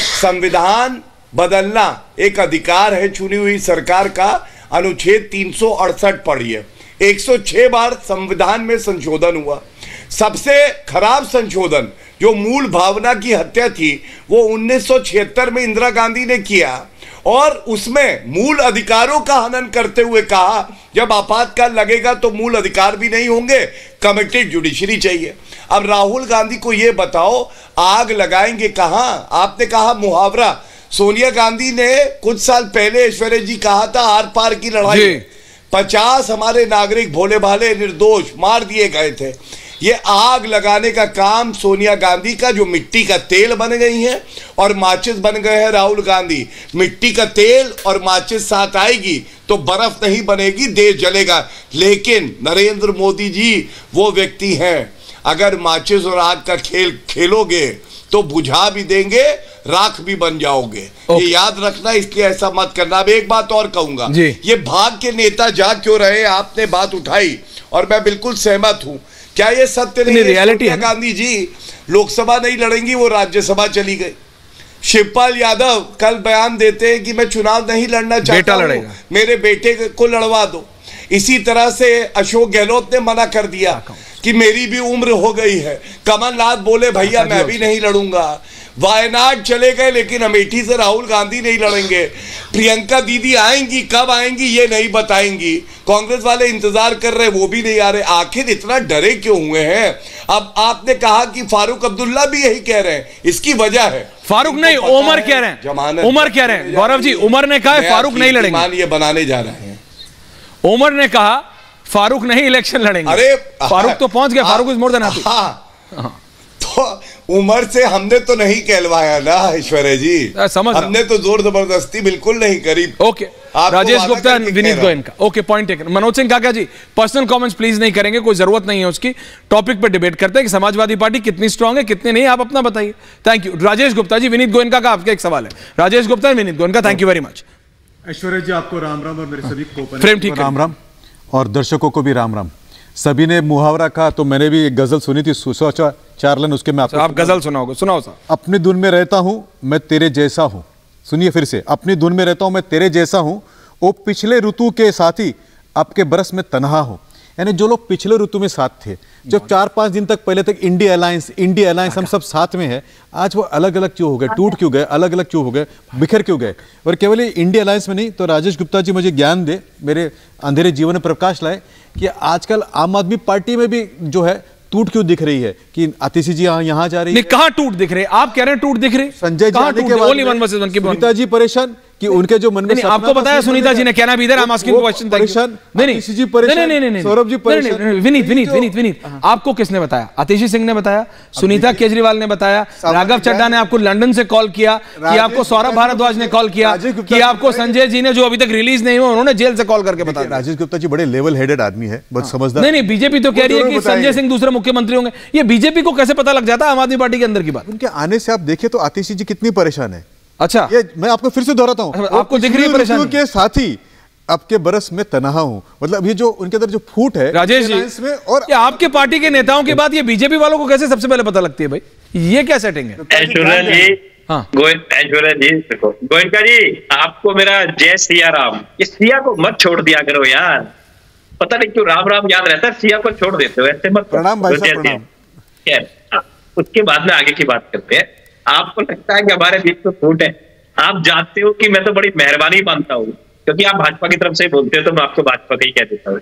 C: संविधान बदलना एक अधिकार है चुनी हुई सरकार का। अनुच्छेद तीन सौ अड़सठ पढ़िए, एक सौ छह बार संविधान में संशोधन हुआ। सबसे खराब संशोधन जो मूल भावना की हत्या थी वो उन्नीस सौ छिहत्तर में इंदिरा गांधी ने किया, और उसमें मूल अधिकारों का हनन करते हुए कहा जब आपातकाल लगेगा तो मूल अधिकार भी नहीं होंगे, कमिटेड जुडिशरी चाहिए। अब राहुल गांधी को यह बताओ, आग लगाएंगे कहां? आपने कहा मुहावरा, सोनिया गांधी ने कुछ साल पहले ऐश्वर्या जी कहा था आर पार की लड़ाई, पचास हमारे नागरिक भोले भाले निर्दोष मार दिए गए थे। ये आग लगाने का काम सोनिया गांधी का, जो मिट्टी का तेल बन गई है और माचिस बन गए हैं राहुल गांधी। मिट्टी का तेल और माचिस साथ आएगी तो बर्फ नहीं बनेगी, देश जलेगा। लेकिन नरेंद्र मोदी जी वो व्यक्ति हैं, अगर माचिस और आग का खेल खेलोगे तो बुझा भी देंगे, राख भी बन जाओगे। ये याद रखना, इसलिए ऐसा मत करना। अब एक बात और कहूंगा, ये भाग के नेता जा क्यों रहे, आपने बात उठाई और मैं बिल्कुल सहमत हूं। क्या ये सत्य नहीं? रियलिटी है। गांधी जी लोकसभा नहीं लड़ेंगी, वो राज्यसभा चली गई। शिवपाल यादव कल बयान देते हैं कि मैं चुनाव नहीं लड़ना चाहता हूं, मेरे बेटे को लड़वा दो। इसी तरह से अशोक गहलोत ने मना कर दिया कि मेरी भी उम्र हो गई है। कमलनाथ बोले भैया मैं भी नहीं लड़ूंगा। वायनाड चले गए, लेकिन अमेठी से राहुल गांधी नहीं लड़ेंगे। प्रियंका दीदी आएंगी, कब आएंगी ये नहीं बताएंगी। कांग्रेस वाले इंतजार कर रहे, वो भी नहीं आ रहे। आखिर इतना डरे क्यों हुए हैं? अब आपने कहा कि फारूक अब्दुल्ला भी यही कह रहे हैं, इसकी वजह है
A: फारूक नहीं, उमर कह रहे हैं। उमर कह रहे हैं गौरव जी, उमर ने कहा फारूक नहीं लड़ेंगे,
C: ये बनाने जा रहे हैं।
A: उमर ने कहा फारूक नहीं इलेक्शन लड़ेंगे।
C: अरे
A: फारूक तो पहुंच गया, Farooq is more than happy.
C: तो उमर से हमने तो नहीं कहलवाया ना ऐश्वर्या जी, समझ हमने तो जोर जबरदस्ती बिल्कुल नहीं करी।
A: Okay, Rajesh Gupta, Vineet Goenka okay point taken. Manoj Singh Kaka ji, personal comments please नहीं करेंगे, कोई जरूरत नहीं है उसकी। टॉपिक पे डिबेट करते हैं कि समाजवादी पार्टी कितनी स्ट्रांग है कितनी नहीं, आप अपना बताइए। Thank you. Rajesh Gupta ji, Vineet Goenka आपका एक सवाल है। Rajesh Gupta, Vineet Goenka, thank you very much.
G: Aishwarya ji आपको राम राम और मेरे सभी को
A: फ्रेम ठीक
G: राम राम और दर्शकों को भी राम राम। सभी ने मुहावरा कहा तो मैंने भी एक गजल सुनी थी, सोचा चारलन उसके में आपको
A: आप गजल सुनाओगे, सुनाओ साहब।
G: अपनी धुन में रहता हूं मैं तेरे जैसा हूं, सुनिए फिर से, अपनी धुन में रहता हूं मैं तेरे जैसा हूं, ओ पिछले ऋतु के साथी आपके बरस में तन्हा हो। यानी जो लोग पिछले ऋतु में साथ थे, जो चार पांच दिन तक पहले तक इंडिया अलायंस इंडिया अलायंस हम सब साथ में है, आज वो अलग अलग क्यों हो गए, टूट क्यों गए, अलग अलग क्यों हो गए, बिखर क्यों गए? और केवल ये इंडिया अलायंस में नहीं, तो राजेश गुप्ता जी मुझे ज्ञान दे, मेरे अंधेरे जीवन में प्रकाश लाए कि आजकल आम आदमी पार्टी में भी जो है टूट क्यों दिख रही है कि आतिशी जी यहाँ जा रही है।
A: कहाँ टूट दिख रहे? आप कह रहे हैं टूट दिख रहे?
G: संजय जाने के बाद सुनीता जी परेशान कि उनके जो मन में
A: आपको बताया सुनीता जी ने कहना भी इधर हम आस्किंग क्वेश्चन
G: परेशान नहीं
A: आतिशी जी परेशान नहीं नहीं सौरभ जी परेशान विनीत विनीत विनीत विनीत आपको किसने बताया? आतिशी सिंह ने बताया, सुनीता केजरीवाल ने बताया, राघव चड्ढा ने आपको लंदन से कॉल किया, कि आपको सौरभ भारद्वाज ने कॉल किया, कि आपको संजय जी ने जो अभी तक रिलीज नहीं हुआ उन्होंने जेल से कॉल करके बताया।
G: राजेश गुप्ता जी बड़े लेवल हेडेड आदमी है, बहुत समझदार।
A: नहीं नहीं, बीजेपी तो कह रही है कि संजय सिंह दूसरे मुख्यमंत्री होंगे। ये बीजेपी को कैसे पता लग जाता है आम आदमी पार्टी के अंदर की बात?
G: उनके आने से आप देखिए तो आतिशी जी कितनी परेशान है।
A: अच्छा,
G: ये मैं आपको फिर से दोहराता हूं,
A: आपको दिख रही है परेशानी
G: के साथी आपके बरस में तनहा हूं, मतलब ये जो उनके अंदर जो फूट है
A: राजेश जी में, और आपके पार्टी के नेताओं की बात ये बीजेपी वालों को कैसे सबसे पहले पता लगती है भाई? ये क्या सेटिंग है?
D: ऐश्वर्या जी, हाँ ऐश्वर्या जी, देखो गोयनका जी, आपको मेरा जय सिया राम। ये सिया को मत छोड़ दिया करो यार, पता नहीं क्यों राम राम याद रहता है, सिया को छोड़ देते हो, ऐसे मत।
G: प्रणाम भाई साहब, प्रणाम।
D: उसके बाद में आगे की बात करते हैं। आपको लगता है कि हमारे बीच में फूट है, आप जानते हो कि मैं तो बड़ी मेहरबानी मानता हूँ, क्योंकि आप भाजपा की तरफ से बोलते हो तो मैं आपको भाजपा का ही कह देता हूँ।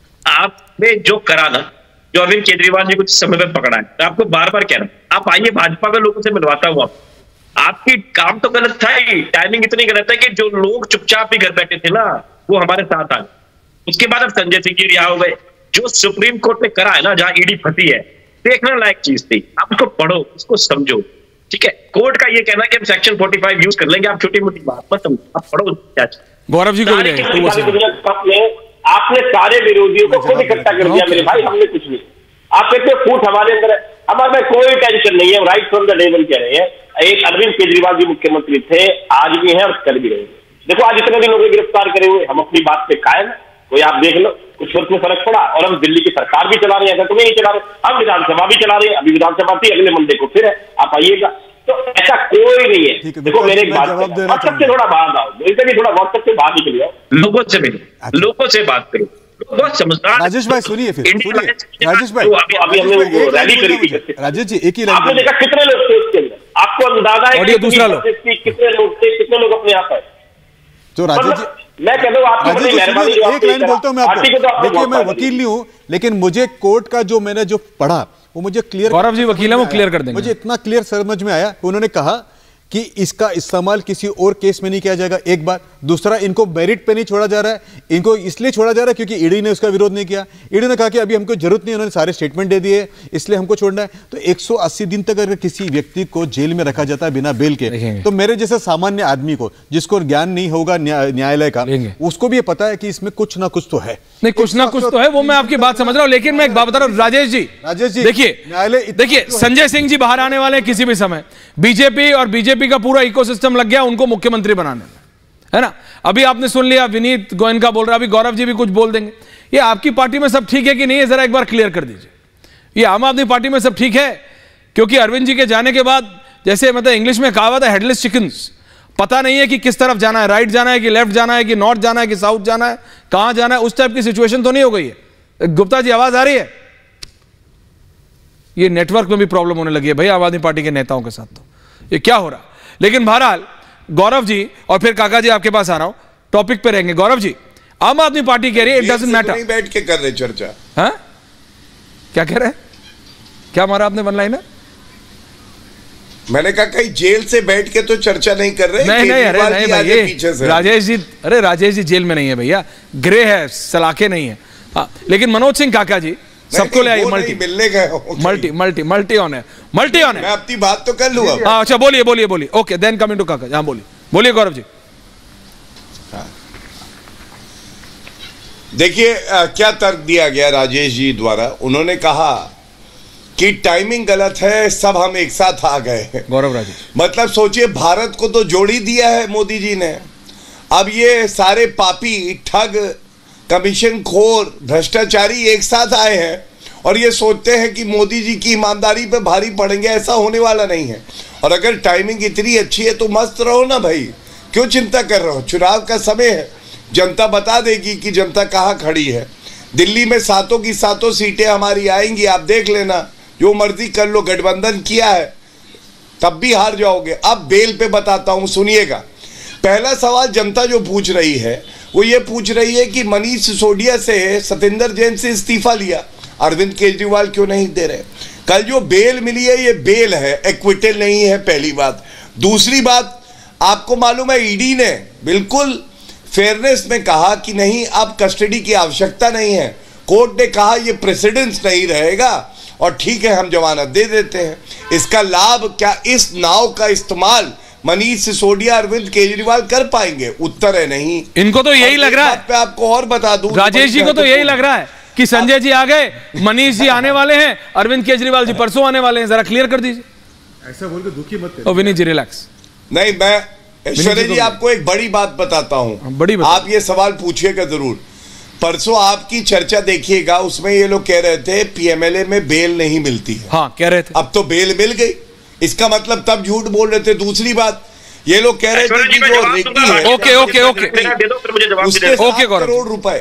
D: आपने जो करा ना, जो अरविंद केजरीवाल जी कुछ समय में पकड़ा है, मैं आपको बार बार कह रहा हूँ, आप आइए भाजपा के लोगों से मिलवाता हूँ। आप आपकी काम तो गलत था ही, टाइमिंग इतनी गलत है कि जो लोग चुपचाप ही घर बैठे थे ना, वो हमारे साथ आ गए। उसके बाद अब संजय सिंह जी रिहा हो गए। जो सुप्रीम कोर्ट ने करा है ना, जहां ईडी फंसी है, देखने लायक चीज थी। आप उसको पढ़ो, उसको समझो, ठीक है। कोर्ट का ये कहना कि हम सेक्शन पैंतालीस यूज कर लेंगे, आप छोटी मोटी बात मत समझो, आप पढ़ो क्या।
A: गौरव जी को
D: आपने आपने सारे विरोधियों को खुद इकट्ठा कर दिया मेरे भाई, हमने कुछ नहीं। आप कहते फूट हमारे अंदर है, हमारे में कोई टेंशन नहीं है, राइट फ्रॉम द लेवल कह रहे हैं। एक अरविंद केजरीवाल जी मुख्यमंत्री थे, आज भी हैं और कल भी रहेंगे। देखो आज इतने दिन लोग गिरफ्तार करे हुए, हम अपनी बात पे कायम है, कोई आप देख लो, कुछ फर्क में फर्क पड़ा। और हम दिल्ली की सरकार भी चला रहे हैं, ऐसा तो नहीं चला रहे, हम विधानसभा भी चला रहे हैं, अभी विधानसभा थी, अगले मंडे को फिर है, आप आइएगा। तो ऐसा कोई नहीं है। देखो मेरे एक बात, व्हाट्सएप से थोड़ा बाहर आओ, इनसे भी थोड़ा व्हाट्सएप से बाहर निकल जाओ, लोगों से मिलो, लोगों से बात करो, बहुत समझदार।
G: राजेश भाई सुनिए, फिर सुनिए राजेश भाई,
D: अभी अभी हमने वो रैली करी थी,
G: राजेश जी एक ही
D: आपने देखा कितने लोग थे उसके अंदर, आपको अंदाजा है कि दूसरा लोग कितने लोग थे, कितने लोग अपने यहाँ पर।
G: तो राजेश जी
D: मैं कहता हूँ आपकी बड़ी मेहरबानी,
G: एक लाइन बोलता हूँ मैं आपको, देखिए मैं वकील नहीं हूँ, लेकिन मुझे कोर्ट का जो मैंने जो पढ़ा वो मुझे क्लियर,
A: गौरव जी वकील है, वो क्लियर कर देंगे।
G: मुझे इतना क्लियर समझ में आया, उन्होंने कहा कि इसका इस्तेमाल किसी और केस में नहीं किया जाएगा, एक बात। दूसरा, इनको मेरिट पे नहीं छोड़ा जा रहा है, इनको इसलिए छोड़ा जा रहा है क्योंकि ईडी ने उसका विरोध नहीं किया। ईडी ने कहा कि अभी हमको जरूरत नहीं, उन्होंने सारे स्टेटमेंट दे दिए, इसलिए हमको छोड़ना है। तो एक सौ अस्सी दिन तक अगर किसी व्यक्ति को जेल में रखा जाता है बिना बेल के, तो मेरे जैसे सामान्य आदमी को, जिसको ज्ञान नहीं होगा न्यायालय का, उसको भी ये पता है कि इसमें कुछ ना कुछ तो है।
A: नहीं, कुछ ना कुछ तो है, वो मैं आपकी बात समझ रहा हूं, लेकिन मैं एक बात बता रहा हूं राजेश जी, राजेश जी देखिए, न्यायालय देखिए, संजय सिंह जी बाहर आने वाले हैं किसी भी समय, बीजेपी और बीजेपी का पूरा इकोसिस्टम लग गया उनको मुख्यमंत्री बनाने में, है ना। अभी आपने सुन लिया विनीत गोयनका बोल रहा, अभी गौरव जी भी कुछ बोल देंगे। ये आपकी पार्टी में सब ठीक है कि नहीं है, जरा एक बार क्लियर कर दीजिए। ये आम आदमी पार्टी में सब ठीक है? क्योंकि अरविंद जी के जाने के बाद, जैसे मतलब इंग्लिश में कहावत है हेडलेस चिकन्स, पता नहीं है कि किस तरफ जाना है, राइट जाना है कि लेफ्ट जाना है कि नॉर्थ जाना है कि साउथ जाना है, कहां जाना है, उस टाइप की सिचुएशन तो नहीं हो गई है। गुप्ता जी आवाज आ रही है? ये नेटवर्क में भी प्रॉब्लम होने लगी है भाई आम आदमी पार्टी के नेताओं के साथ, तो ये क्या हो रहा। लेकिन बहरहाल गौरव जी और फिर काका जी आपके पास आ रहा हूं, टॉपिक पे रहेंगे। गौरव जी, आम आदमी पार्टी कह रही है इट डजंट मैटर,
C: नहीं बैठ के कर रहे चर्चा।
A: हाँ क्या कह रहे हैं, क्या मारा आपने वन लाइनर?
C: मैंने कहा कहीं जेल से बैठ के तो चर्चा नहीं कर रहे।
A: नहीं नहीं, अरे नहीं भैया, राजेश जी, अरे राजेश जी जेल में नहीं है भैया, ग्रे है, सलाखे नहीं है। हाँ, लेकिन मनोज सिंह काका जी सबको ले आइए, मल्टी
C: मिलने गए,
A: मल्टी मल्टी मल्टी ऑन है, मल्टी ऑन है।
C: मैं अपनी बात तो कर लूंगा।
A: हाँ अच्छा, बोलिए बोलिए बोलिए, ओके देन कमिंग टू काका। हाँ बोलिए बोलिए गौरव जी।
C: देखिए क्या तर्क दिया गया राजेश जी द्वारा, उन्होंने कहा कि टाइमिंग गलत है, सब हम एक साथ आ गए हैं।
A: गौरव राजेश,
C: मतलब सोचिए, भारत को तो जोड़ ही दिया है मोदी जी ने, अब ये सारे पापी, ठग, कमीशन खोर, भ्रष्टाचारी एक साथ आए हैं और ये सोचते हैं कि मोदी जी की ईमानदारी पे भारी पड़ेंगे। ऐसा होने वाला नहीं है। और अगर टाइमिंग इतनी अच्छी है तो मस्त रहो ना भाई, क्यों चिंता कर रहे हो? चुनाव का समय है, जनता बता देगी कि जनता कहाँ खड़ी है। दिल्ली में सातों की सातों सीटें हमारी आएंगी, आप देख लेना, जो मर्जी कर लो, गठबंधन किया है तब भी हार जाओगे। अब बेल पे बताता हूं, सुनिएगा। पहला सवाल जनता जो पूछ रही है वो ये पूछ रही है कि मनीष सिसोदिया से सत्येंद्र जैन से इस्तीफा लिया, अरविंद केजरीवाल क्यों नहीं दे रहे? कल जो बेल मिली है ये बेल है, एक्विटल नहीं है, पहली बात। दूसरी बात, आपको मालूम है ईडी ने बिल्कुल फेयरनेस में कहा कि नहीं, अब कस्टडी की आवश्यकता नहीं है। कोर्ट ने कहा ये प्रेसिडेंस नहीं रहेगा और ठीक है हम जमानत दे देते हैं। इसका लाभ क्या इस नाव का इस्तेमाल मनीष सिसोदिया, अरविंद केजरीवाल कर पाएंगे? उत्तर है नहीं।
A: इनको तो यही लग रहा है,
C: पे आपको और बता दूं,
A: राजेश जी को तो यही लग रहा है कि संजय जी आ गए, मनीष जी आने वाले हैं, अरविंद केजरीवाल जी परसों आने वाले हैं। जरा क्लियर कर दीजिए।
G: ऐसा बोल के दुखी मत करिए।
A: विनीत जी रिलैक्स।
C: नहीं, मैं ऐश्वर्या जी आपको एक बड़ी बात बताता हूं,
A: बड़ी बात।
C: आप ये सवाल पूछिएगा जरूर। परसों आपकी चर्चा देखिएगा, उसमें ये लोग कह रहे थे पीएमएलए में बेल नहीं मिलती है।
A: हाँ कह रहे थे,
C: अब तो बेल मिल गई, इसका मतलब तब झूठ बोल रहे थे। दूसरी बात, ये लोग कह रहे थे कि जो रेड्डी है,
A: ओके ओके ओके
C: उसके सात करोड़ रुपए।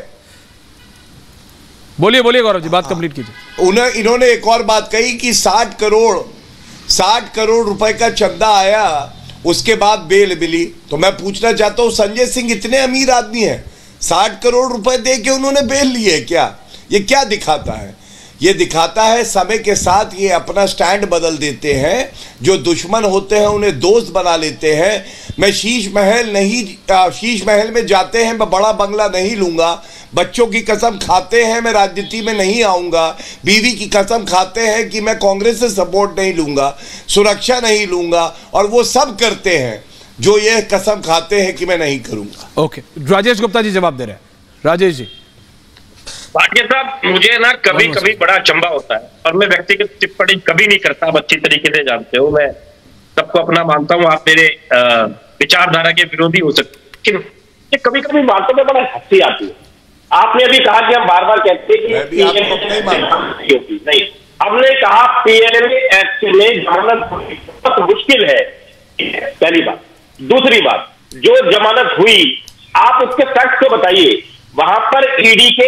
A: बोलिए बोलिए गौरव जी, बात कंप्लीट कीजिए।
C: उन्हें इन्होंने एक और बात कही कि साठ करोड़ साठ करोड़ रुपए का चंदा आया, उसके बाद बेल मिली। तो मैं पूछना चाहता हूं, संजय सिंह इतने अमीर आदमी हैं, साठ करोड़ रुपए दे के उन्होंने बेल ली है क्या? ये क्या दिखाता है? ये दिखाता है समय के साथ ये अपना स्टैंड बदल देते हैं, जो दुश्मन होते हैं उन्हें दोस्त बना लेते हैं। मैं शीश महल नहीं, शीश महल में जाते हैं मैं बड़ा बंगला नहीं लूंगा, बच्चों की कसम खाते हैं मैं राजनीति में नहीं आऊंगा, बीवी की कसम खाते हैं कि मैं कांग्रेस से सपोर्ट नहीं लूंगा, सुरक्षा नहीं लूंगा, और वो सब करते हैं जो ये कसम खाते हैं कि मैं नहीं करूंगा।
A: ओके, राजेश गुप्ता जी जवाब दे रहे हैं। राजेश जी।
D: भाटिया साहब, मुझे ना कभी कभी बड़ा अचंभा होता है और मैं व्यक्तिगत टिप्पणी कभी नहीं करता, आप अच्छी तरीके से जानते हो, मैं सबको अपना मानता हूं, आप मेरे विचारधारा के विरोधी हो सकते, लेकिन कभी कभी बातों में बड़ा हंसी आती है। आपने अभी कहा कि हम बार बार कहते हैं कि नहीं, नहीं, हमने कहा पीएनए एक्ट में जमानत बहुत मुश्किल है, पहली बात। दूसरी बात, जो जमानत हुई आप उसके फैक्ट को बताइए। वहां पर ईडी के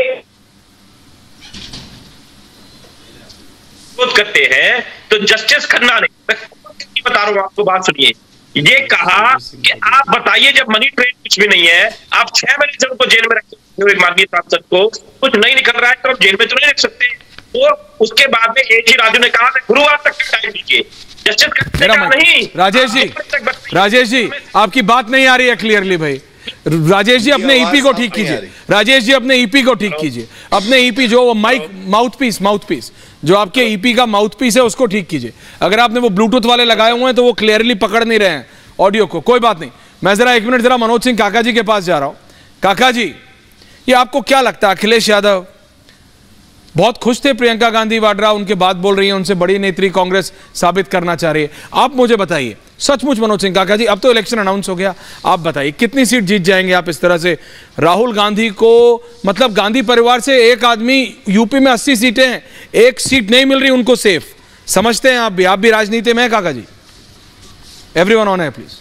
D: करते हैं तो जस्टिस खन्ना ने, बता रहा हूं आपको, बात सुनिए, ये कहा कि आप बताइए जब मनी ट्रेन कुछ भी नहीं है, आप छह महीने से उनको जेल में रख सकते हो, एक माननीय सांसद को कुछ नहीं निकल रहा है तो आप जेल में तो नहीं रख सकते। और उसके बाद में ए जी राजू ने कहा गुरुवार तक का टाइम दीजिए। जस्टिस नहीं,
A: राजेश जी, राजेश जी आपकी बात नहीं आ रही है क्लियरली भाई। राजेश जी अपने ईपी को ठीक कीजिए, राजेश जी अपने ईपी को ठीक कीजिए, अपने ईपी जो mic mouthpiece mouthpiece जो आपके ईपी का माउथ पीस है उसको ठीक कीजिए। अगर आपने वो ब्लूटूथ वाले लगाए हुए हैं तो वो क्लियरली पकड़ नहीं रहे हैं ऑडियो को। कोई बात नहीं, मैं जरा एक मिनट जरा मनोज सिंह काका जी के पास जा रहा हूं। काका जी, ये आपको क्या लगता है, अखिलेश यादव बहुत खुश थे प्रियंका गांधी वाड्रा उनके बात बोल रही हैं, उनसे बड़ी नेत्री कांग्रेस साबित करना चाह रही है। आप मुझे बताइए सचमुच मनोज सिंह काका जी, अब तो इलेक्शन अनाउंस हो गया, आप बताइए कितनी सीट जीत जाएंगे आप इस तरह से? राहुल गांधी को, मतलब गांधी परिवार से एक आदमी, यूपी में अस्सी सीटें हैं, एक सीट नहीं मिल रही उनको सेफ, समझते हैं आप भी, आप भी राजनीति में हैं काका जी? एवरीवन ऑन है प्लीज।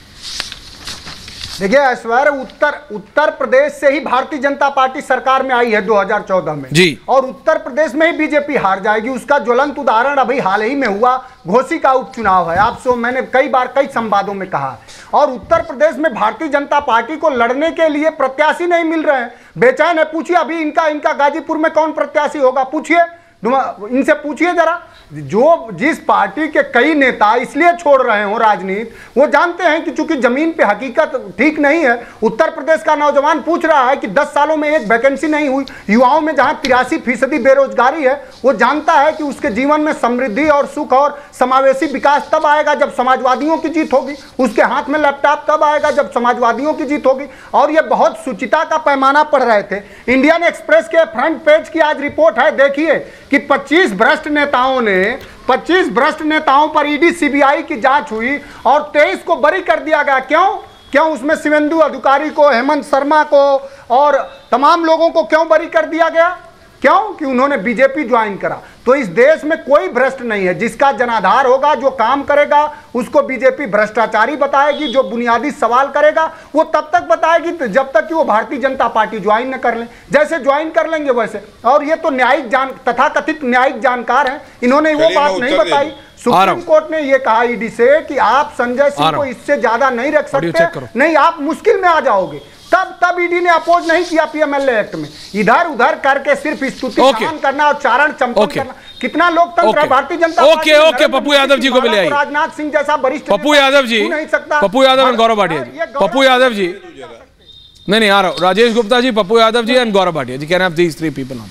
E: देखिए ऐश्वर्य, उत्तर उत्तर प्रदेश से ही भारतीय जनता पार्टी सरकार में आई है दो हज़ार चौदह में
A: जी,
E: और उत्तर प्रदेश में ही बीजेपी हार जाएगी। उसका ज्वलंत उदाहरण अभी हाल ही में हुआ घोसी का उपचुनाव है। आपसे मैंने कई बार कई संवादों में कहा, और उत्तर प्रदेश में भारतीय जनता पार्टी को लड़ने के लिए प्रत्याशी नहीं मिल रहे हैं, बेचैन है। पूछिए अभी इनका इनका गाजीपुर में कौन प्रत्याशी होगा, पूछिए इनसे, पूछिए जरा। जो जिस पार्टी के कई नेता इसलिए छोड़ रहे हो राजनीति, वो जानते हैं कि चूंकि जमीन पे हकीकत ठीक नहीं है। उत्तर प्रदेश का नौजवान पूछ रहा है कि दस सालों में एक वैकेंसी नहीं हुई, युवाओं में जहां तिरासी फीसदी बेरोजगारी है, वो जानता है कि उसके जीवन में समृद्धि और सुख और समावेशी विकास तब आएगा जब समाजवादियों की जीत होगी। उसके हाथ में लैपटॉप तब आएगा जब समाजवादियों की जीत होगी। और ये बहुत सुचिता का पैमाना पढ़ रहे थे। इंडियन एक्सप्रेस के फ्रंट पेज की आज रिपोर्ट है, देखिए कि पच्चीस भ्रष्ट नेताओं ने पच्चीस भ्रष्ट नेताओं पर ईडी सीबीआई की जांच हुई और तेईस को बरी कर दिया गया। क्यों क्यों उसमें शिवेंदु अधिकारी को, हेमंत शर्मा को और तमाम लोगों को क्यों बरी कर दिया गया? क्यों कि उन्होंने बीजेपी ज्वाइन करा। तो इस देश में कोई भ्रष्ट नहीं है। जिसका जनाधार होगा, जो काम करेगा, उसको बीजेपी भ्रष्टाचारी बताएगी। जो बुनियादी सवाल करेगा वो तब तक बताएगी जब तक कि वो भारतीय जनता पार्टी ज्वाइन न कर लें। जैसे ज्वाइन कर लेंगे वैसे। और ये तो न्यायिक जान तथाकथित न्यायिक जानकार हैं, इन्होंने वो बात नहीं बताई। सुप्रीम कोर्ट ने ये कहा ईडी से कि आप संजय सिंह को इससे ज्यादा नहीं रख सकते, नहीं आप मुश्किल में आ जाओगे। तब तब ईडी ने अपोज नहीं किया पीएमएलए एक्ट में। इधर उधर करके सिर्फ स्तुति करना और चारण चंपन करना, कितना लोकतंत्र है Bharatiya Janata party.
A: Okay okay Pappu Yadav ji को भी ले आइए।
E: राजनाथ सिंह जैसा वरिष्ठ
A: पप्पू यादव जी, पप्पू यादव एंड गौरव भाटिया जी, पप्पू यादव जी, नहीं नहीं आ रहा हूं, Rajesh Gupta ji, Pappu Yadav ji and Gaurav Bhatia ji, can have these three people on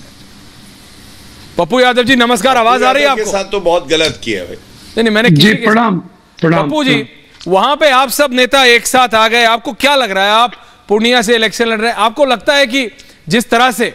A: that. Pappu Yadav ji नमस्कार, आवाज आ रही है आपको?
C: साथ तो बहुत गलत किया भाई।
A: नहीं नहीं मैंने
H: जी, प्रणाम प्रणाम।
A: पप्पू जी, वहां पे आप सब नेता एक साथ आ गए, आपको क्या लग रहा है? आप पूर्णिया से इलेक्शन लड़ रहे हैं, आपको लगता है कि जिस तरह से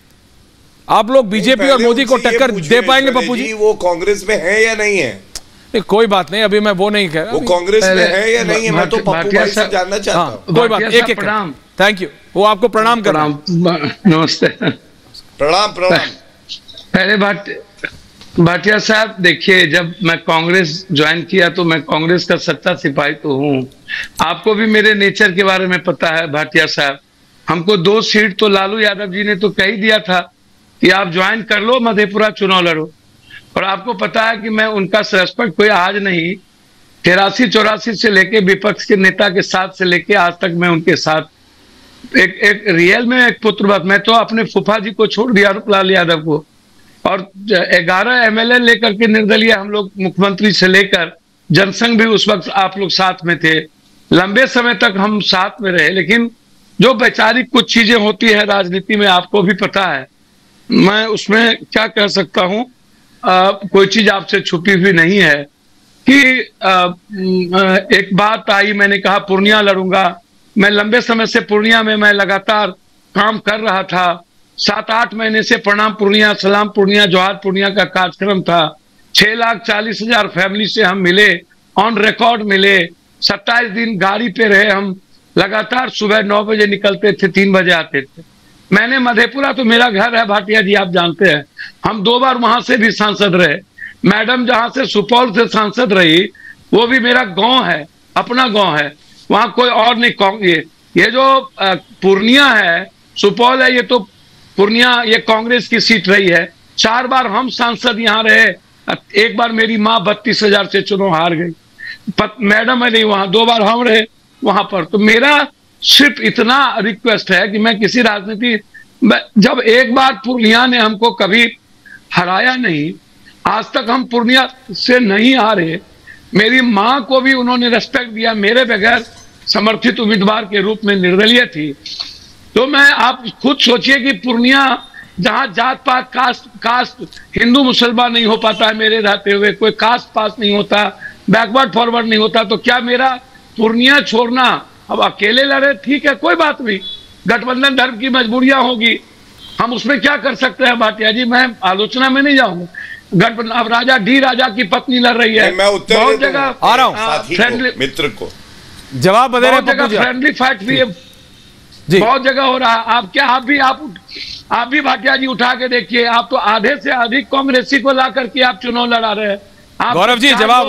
A: आप लोग बीजेपी और मोदी को टक्कर दे पाएंगे पप्पू जी?
C: वो कांग्रेस में है या नहीं है?
A: नहीं, कोई बात नहीं, अभी मैं वो नहीं कह रहा।
C: वो कांग्रेस में है या नहीं है, मैं तो पप्पू भाई से जानना चाहता हूं।
A: कोई बात, एक एक प्रणाम, थैंक यू, वो आपको प्रणाम कर रहा हूं।
H: नमस्ते,
C: प्रणाम प्रणाम।
H: पहले बात भाटिया साहब, देखिए जब मैं कांग्रेस ज्वाइन किया तो मैं कांग्रेस का सत्ता सिपाही तो हूँ। आपको भी मेरे नेचर के बारे में पता है भाटिया साहब। हमको दो सीट तो लालू यादव जी ने तो कह ही दिया था कि आप ज्वाइन कर लो, मधेपुरा चुनाव लड़ो। और आपको पता है कि मैं उनका सस्पेक्ट कोई आज नहीं, तिरासी चौरासी से लेके विपक्ष के नेता के साथ से लेके आज तक मैं उनके साथ एक एक रियल में एक पुत्र। मैं तो अपने फूफा जी को छोड़ दिया, रूपलाल यादव को, और ग्यारह एमएलए लेकर के निर्दलीय हम लोग, मुख्यमंत्री से लेकर जनसंघ भी उस वक्त आप लोग साथ में थे। लंबे समय तक हम साथ में रहे, लेकिन जो वैचारिक कुछ चीजें होती है राजनीति में, आपको भी पता है, मैं उसमें क्या कह सकता हूं, कोई चीज आपसे छुपी हुई नहीं है कि आ, एक बात आई, मैंने कहा पूर्णिया लड़ूंगा। मैं लंबे समय से पूर्णिया में मैं लगातार काम कर रहा था। सात आठ महीने से प्रणाम पूर्णिया, सलाम पूर्णिया, जोहार पूर्णिया का कार्यक्रम था। छह लाख चालीस हजार फैमिली से हम मिले, ऑन रिकॉर्ड मिले। सत्ताईस दिन गाड़ी पे रहे हम, लगातार सुबह नौ बजे निकलते थे, तीन बजे आते थे। मैंने मधेपुरा तो मेरा घर है भाटिया जी, आप जानते हैं, हम दो बार वहां से भी सांसद रहे। मैडम जहां से सुपौल से सांसद रही वो भी मेरा गांव है, अपना गांव है, वहां कोई और नहीं। ये ये जो पूर्णिया है, सुपौल है, ये तो पूर्णिया ये कांग्रेस की सीट रही है। चार बार हम सांसद यहाँ रहे, एक बार मेरी माँ बत्तीस हजार से चुनाव हार गई, मैडम है नहीं वहां, दो बार हम रहे वहां पर। तो मेरा सिर्फ इतना रिक्वेस्ट है कि मैं किसी राजनीति, जब एक बार पूर्णिया ने हमको कभी हराया नहीं, आज तक हम पूर्णिया से नहीं हारे, मेरी माँ को भी उन्होंने रेस्पेक्ट दिया, मेरे बगैर समर्थित उम्मीदवार के रूप में निर्दलीय थी। तो मैं, आप खुद सोचिए कि पूर्णिया जहां जात पात कास्ट कास्ट हिंदू मुसलमान नहीं हो पाता है, मेरे रहते हुए कोई कास्ट पास नहीं होता, बैकवर्ड फॉरवर्ड नहीं होता, तो क्या मेरा पूर्णिया छोड़ना, अब अकेले लड़े ठीक है कोई बात नहीं, गठबंधन धर्म की मजबूरियां होगी, हम उसमें क्या कर सकते हैं भाटिया जी, मैं आलोचना में नहीं जाऊंगा। गठबंधन, अब राजा डी राजा की पत्नी लड़ रही है,
C: मैं उत्तर
H: बहुत जगह
A: आ रहा हूं,
H: फ्रेंडली
C: मित्र को
A: जवाब बदल रहे
H: जगह फ्रेंडली फाइट भी बहुत जगह हो रहा है। आप क्या, आप भी आप आप भी भाटिया जी उठा के देखिए, आप तो आधे से अधिक कांग्रेसी को ला करके आप चुनाव लड़ा रहे हैं।
A: गौरव जी जवाब,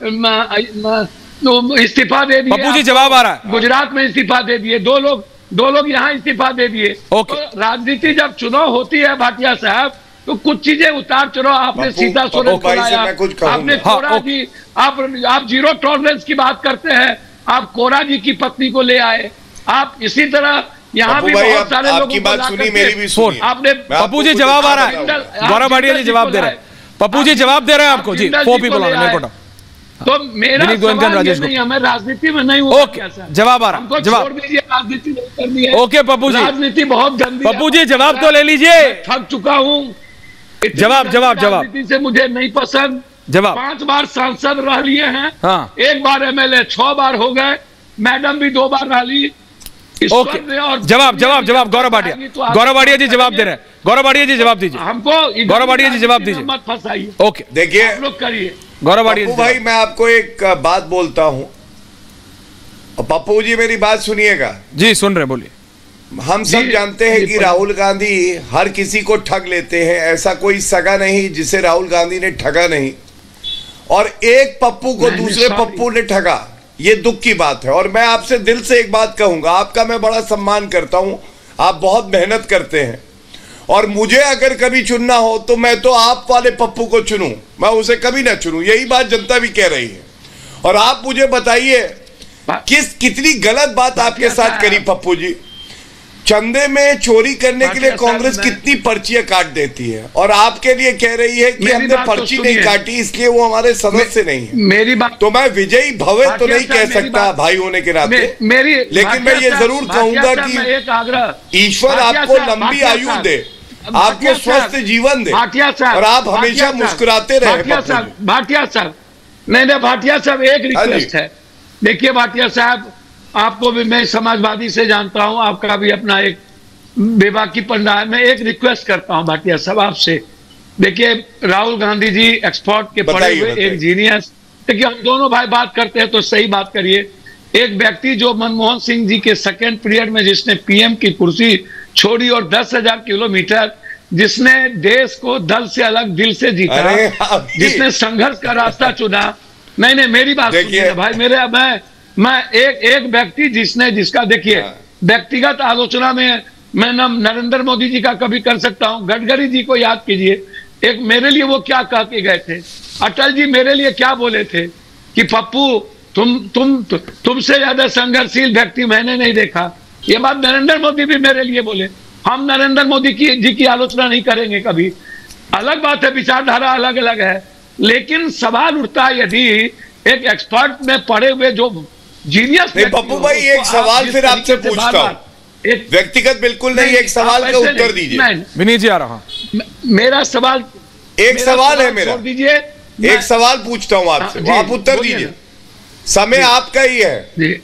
H: इस्तीफा दे दिए,
A: पप्पू जी जवाब आ रहा है,
H: गुजरात में इस्तीफा दे दिए, दो लोग दो लोग यहाँ इस्तीफा दे दिए। तो राजनीति जब चुनाव होती है भाटिया साहब, तो कुछ चीजें उतार चढ़ाव, आपने सीता सोरेन को लाया, आपने कोरा जी, आप आप जीरो टॉलरेंस की बात करते हैं, आप कोरा जी की पत्नी को ले आए, आप इसी तरह यहाँ भी बहुत सारे लोगों को ला करके आपने।
A: पप्पू जी जवाब आ रहा है, गौरव भाटिया जी जवाब दे रहे हैं, पप्पू जी जवाब दे रहे हैं आपको जी, फोर पीपल ऑन मेरे को।
H: तो मेरा सवाल ये नहीं, हमें राजनीति में नहीं हुआ।
A: ओके जवाब आ रहा, जवाब
H: छोड़ दीजिए, राजनीति नहीं करनी है।
A: ओके पप्पू जी,
H: राजनीति बहुत गंदी।
A: पप्पू जी जवाब तो ले लीजिए,
H: थक चुका हूँ,
A: जवाब जवाब जवाब
H: राजनीति से मुझे नहीं पसंद।
A: जवाब,
H: पांच बार सांसद रह लिए हैं,
A: हाँ,
H: एक बार एमएलए, छह बार हो गए, मैडम भी दो बार रह ली।
A: ओके जवाब जवाब जवाब गौरव भाटिया, गौरव भाटिया जी जवाब दे रहे हैं, गौरव भाटिया जी जवाब दीजिए
H: हमको,
A: गौरव भाटिया जी जवाब दीजिए,
H: मत फंसाइए।
A: ओके
C: देखिए
H: आप लोग करिए।
A: गौरव भाटिया जी
C: भाई, मैं आपको एक बात बोलता हूं, पप्पू जी मेरी बात सुनिएगा
A: जी, सुन रहे, बोलिए।
C: हम सब जानते हैं कि राहुल गांधी हर किसी को ठग लेते हैं, ऐसा कोई सगा नहीं जिसे राहुल गांधी ने ठगा नहीं, और एक पप्पू को दूसरे पप्पू ने ठगा, ये दुख की बात है। और मैं आपसे दिल से एक बात कहूंगा, आपका मैं बड़ा सम्मान करता हूं, आप बहुत मेहनत करते हैं, और मुझे अगर कभी चुनना हो तो मैं तो आप वाले पप्पू को चुनूं, मैं उसे कभी ना चुनूं, यही बात जनता भी कह रही है। और आप मुझे बताइए किस कितनी गलत बात आपके साथ करी पप्पू जी, चंदे में चोरी करने के लिए कांग्रेस कितनी पर्चियां काट देती है, और आपके लिए कह रही है कि हमने पर्ची नहीं काटी इसलिए वो हमारे सदस्य नहीं है।
H: मेरी बात
C: तो मैं विजयी भवे तो नहीं कह सकता भाई होने के नाते,
H: मेरी,
C: लेकिन मैं ये जरूर कहूंगा कि ईश्वर आपको लंबी आयु दे, आपको स्वस्थ जीवन दे, और आप हमेशा मुस्कुराते रहे।
H: भाटिया साहब, नहीं नहीं भाटिया साहब, एक रिक्वेस्ट है, देखिए भाटिया साहब, आपको भी मैं समाजवादी से जानता हूं, आपका भी अपना एक बेबाकी पंडा है, मैं एक रिक्वेस्ट करता हूं भाटिया साहब आपसे, देखिए राहुल गांधी जी एक्सपर्ट के पढ़े हुए एक जीनियस, देखिए हम दोनों भाई बात करते हैं तो सही बात करिए। एक व्यक्ति जो मनमोहन सिंह जी के सेकेंड पीरियड में जिसने पीएम की कुर्सी छोड़ी और दस हजार किलोमीटर, जिसने देश को दल से अलग दिल से जीता, जिसने संघर्ष का रास्ता चुना, नहीं नहीं मेरी बात सुनिए भाई, मेरे मैं मैं एक एक व्यक्ति जिसने जिसका देखिए व्यक्तिगत आलोचना में मैं न नरेंद्र मोदी जी का कभी कर सकता हूं, गडकरी जी को याद कीजिए, एक मेरे लिए वो क्या कह के गए थे, अटल जी मेरे लिए क्या बोले थे कि पप्पू तुम तुम तुमसे ज्यादा संघर्षशील व्यक्ति मैंने नहीं देखा, ये बात नरेंद्र मोदी भी मेरे लिए बोले। हम नरेंद्र मोदी की जी की आलोचना नहीं करेंगे कभी, अलग बात है, विचारधारा अलग अलग है, लेकिन सवाल उठता है यदि एक एक्सपर्ट में पढ़े हुए जो जीनियस,
C: नहीं पप्पू भाई, एक सवाल फिर आपसे पूछता हूं, एक व्यक्तिगत बिल्कुल नहीं, एक सवाल का उत्तर दीजिए।
A: विनीत जी आ रहा,
H: मेरा सवाल,
C: एक सवाल है मेरा,
H: दीजिए,
C: एक सवाल पूछता हूं आपसे, आप उत्तर दीजिए, समय आपका ही है।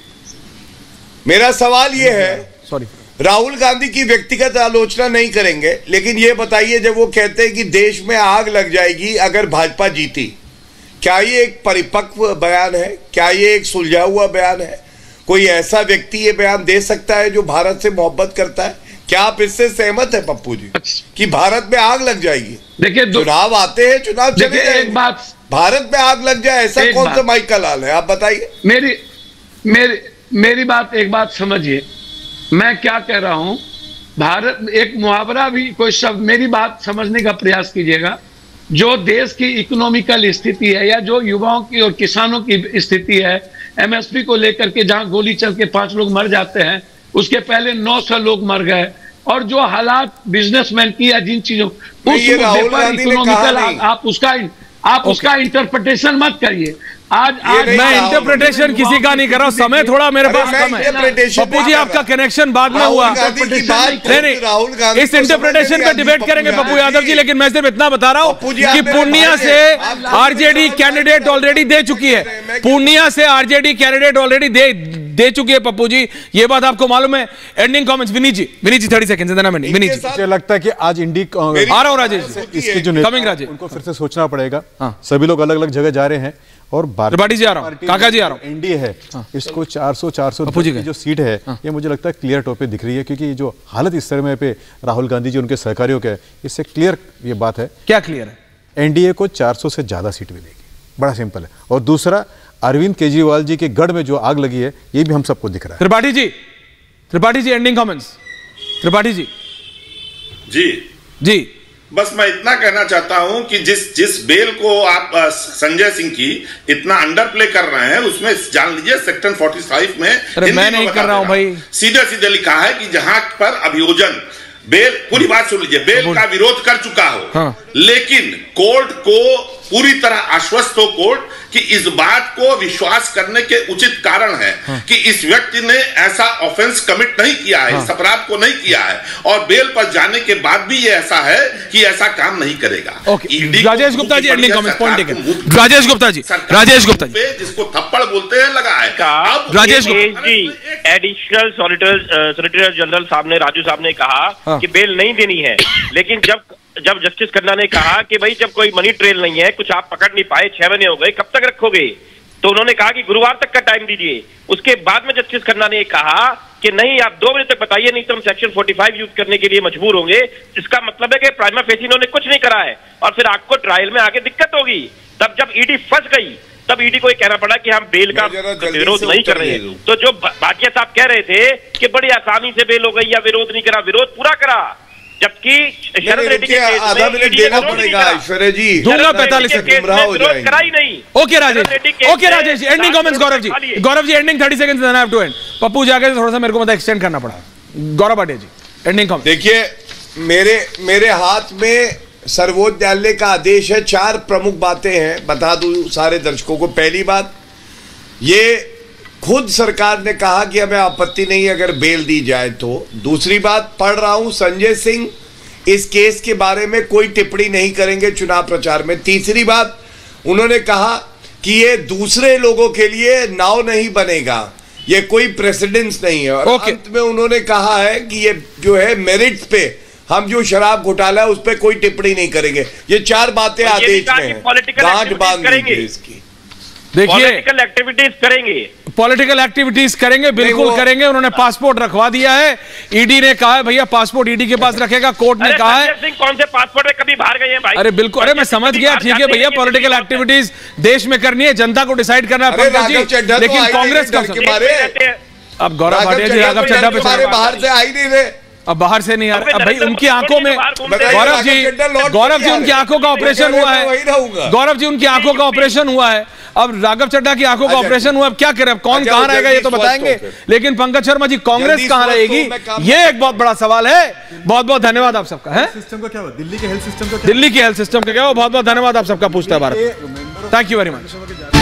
C: मेरा सवाल ये है,
A: सॉरी,
C: राहुल गांधी की व्यक्तिगत आलोचना नहीं करेंगे, लेकिन ये बताइए, जब वो कहते हैं कि देश में आग लग जाएगी अगर भाजपा जीती, क्या ये एक परिपक्व बयान है, क्या ये एक सुलझा हुआ बयान है? कोई ऐसा व्यक्ति ये बयान दे सकता है जो भारत से मोहब्बत करता है? क्या आप इससे सहमत है पप्पू जी कि भारत में आग लग जाएगी?
H: देखिए
C: चुनाव आते हैं, चुनाव चले
H: देखिए एक बात,
C: भारत में आग लग जाए ऐसा कौन सा माइकल हाल है, आप बताइए।
H: मेरी मेरी मेरी बात एक बात समझिए, मैं क्या कह रहा हूं। भारत एक मुहावरा भी कोई शब्द, मेरी बात समझने का प्रयास कीजिएगा। जो देश की इकोनॉमिकल स्थिति है या जो युवाओं की और किसानों की स्थिति है, एमएसपी को लेकर के जहां गोली चल के पांच लोग मर जाते हैं, उसके पहले नौ सौ लोग मर गए, और जो हालात बिजनेसमैन की या जिन चीजों उस मुद्दे पर इकोनॉमिकल आप उसका आप उसका इंटरप्रिटेशन मत करिए। आज आज
A: मैं इंटरप्रिटेशन किसी का नहीं कर रहा हूं, समय थोड़ा मेरे पास कम है। पप्पू जी आपका कनेक्शन बाद में हुआ, नहीं नहीं इस इंटरप्रिटेशन पे डिबेट करेंगे पप्पू यादव जी, लेकिन मैं सिर्फ इतना बता रहा हूं कि पूर्णिया से आरजेडी कैंडिडेट ऑलरेडी दे चुकी है, पूर्णिया से आरजेडी कैंडिडेट ऑलरेडी दे दे चुकी है पप्पू जी, ये बात आपको मालूम है। Ending comments Vineet ji, Vineet ji thirty second देना मैंने। विनीत जी
G: मुझे लगता है कि आज इंडी
A: आ रहा हूं राजेश,
G: इसके जो
A: कमिंग राजेश,
G: उनको फिर से सोचना पड़ेगा। सभी लोग अलग अलग जगह जा रहे हैं और
A: त्रिपाठी जी आ रहा हूं, काका जी आ रहा हूं,
G: एनडीए है इसको चार सौ चार सौ की जो सीट है ये मुझे लगता है क्लियर टॉप पे दिख रही है, क्योंकि जो हालत इस समय पे राहुल गांधी जी उनके सहकारियों के, इससे क्लियर ये बात है।
A: क्या क्लियर है?
G: एनडीए को चार सौ से ज्यादा सीट मिलेगी, बड़ा सिंपल है। और दूसरा, अरविंद केजरीवाल जी के गढ़ में जो आग लगी है ये भी हम सबको दिख रहा है।
A: Tripathi ji, Tripathi ji ending comments. त्रिपाठी जी
B: जी
A: जी
B: बस मैं इतना कहना चाहता हूं कि जिस जिस बेल को आप आ, संजय सिंह की इतना अंडर प्ले कर रहे हैं, उसमें जान लीजिए सेक्शन पैंतालीस में,
A: अरे मैं नहीं कर रहा हूं भाई,
B: सीधे सीधे लिखा है कि जहां पर अभियोजन बेल, पूरी बात सुन लीजिए, बेल का विरोध कर चुका हो, हाँ। लेकिन कोर्ट को पूरी तरह आश्वस्त हो कोर्ट कि इस बात को विश्वास करने के उचित कारण है हाँ। कि इस व्यक्ति ने ऐसा ऑफेंस कमिट नहीं किया है, हाँ। इस अपराध को नहीं किया है, और बेल पर जाने के बाद भी ये ऐसा है कि ऐसा काम नहीं करेगा।
A: Rajesh Gupta ji ending comment, point taken. Rajesh Gupta ji, Rajesh Gupta ji
B: जिसको थप्पड़ बोलते हैं लगा है।
D: अब
A: Rajesh
D: ji additional solicitor solicitor general साहब ने, राजू साहब ने कहा कि बेल नहीं देनी है, लेकिन जब जब जस्टिस खन्ना ने कहा कि भाई जब कोई मनी ट्रेल नहीं है, कुछ आप पकड़ नहीं पाए, छह महीने हो गए, कब तक रखोगे, तो उन्होंने कहा कि गुरुवार तक का टाइम दीजिए। उसके बाद में जस्टिस खन्ना ने कहा कि नहीं आप दो बजे तक बताइए, नहीं तो हम सेक्शन पैंतालीस यूज करने के लिए मजबूर होंगे। इसका मतलब है कि प्राइमा फेसी इन्होंने कुछ नहीं करा है और फिर आपको ट्रायल में आगे दिक्कत होगी। तब जब ईडी फंस गई तब ईडी को ये कहना पड़ा कि हम बेल का विरोध नहीं कर रहे हैं। तो जो भाटिया साहब कह रहे थे कि बड़ी आसानी से बेल हो गई या विरोध नहीं करा, विरोध पूरा करा, जबकि शरद रेड्डी के केस
C: आधा मिनट देना पड़ेगा ऐश्वर्या जी,
A: दूंगा पैंतालीस सेकंड
C: करा
D: ही नहीं।
A: Okay Rajesh, okay Rajesh ending comments. Gaurav ji, Gaurav ji ending thirty seconds देना है टू एंड। पप्पू जाके थोड़ा सा मेरे को मतलब एक्सटेंड करना पड़ा। Gaurav Bhatia ji ending comments.
C: देखिए मेरे मेरे हाथ में सर्वोच्च न्यायालय का आदेश है, चार प्रमुख बातें हैं, बता दूं सारे दर्शकों को। पहली बात, ये खुद सरकार ने कहा कि हमें आपत्ति नहीं अगर बेल दी जाए तो। दूसरी बात, पढ़ रहा हूं संजय सिंह इस केस के बारे में कोई टिप्पणी नहीं करेंगे चुनाव प्रचार में। तीसरी बात, उन्होंने कहा कि ये दूसरे लोगों के लिए नाव नहीं बनेगा, ये कोई प्रेसिडेंस नहीं है। और अंत में उन्होंने कहा है कि ये जो है मेरिट्स पे हम जो शराब घोटाला है उस पर कोई टिप्पणी नहीं करेंगे। ये चार बातें आदेश में हैं, गांठ बांध दीजिए इसकी।
A: देखिए
D: पॉलिटिकल एक्टिविटीज करेंगे,
A: पॉलिटिकल एक्टिविटीज करेंगे, बिल्कुल करेंगे। उन्होंने पासपोर्ट रखवा दिया है, ईडी ने कहा है भैया पासपोर्ट ईडी के पास रखेगा, कोर्ट ने कहा है।
D: सिंह कौन से पासपोर्ट में कभी बाहर गए हैं भाई?
A: अरे बिल्कुल, अरे मैं समझ गया, ठीक है भैया, पॉलिटिकल एक्टिविटीज देश में करनी है, जनता को डिसाइड करना है पंकज जी, लेकिन कांग्रेस का अब गौरव भाटिया जी राघव चड्ढा पे
C: बाहर से आई नहीं रहे,
A: अब बाहर से नहीं आ रहे। अब भाई उनकी आंखों में, गौरव जी गौरव जी उनकी आंखों का ऑपरेशन हुआ है, गौरव जी उनकी आंखों का ऑपरेशन हुआ है, अब राघव चड्ढा की आंखों का ऑपरेशन हुआ, अब क्या करें, कौन कहां रहेगा ये तो बताएंगे, लेकिन पंकज शर्मा जी कांग्रेस कहां रहेगी ये एक बहुत बड़ा सवाल है। बहुत बहुत धन्यवाद आप सबका। है
G: सिस्टम का क्या हुआ, दिल्ली के हेल्थ सिस्टम का,
A: दिल्ली के हेल्थ सिस्टम का क्या हुआ, बहुत बहुत धन्यवाद आप सबका पूछता है Bharat. Thank you very much.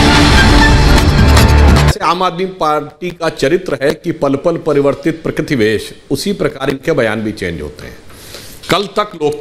I: Aam Aadmi party का चरित्र है कि पल पल परिवर्तित प्रकृति वेश, उसी प्रकार इनके बयान भी चेंज होते हैं। कल तक लोग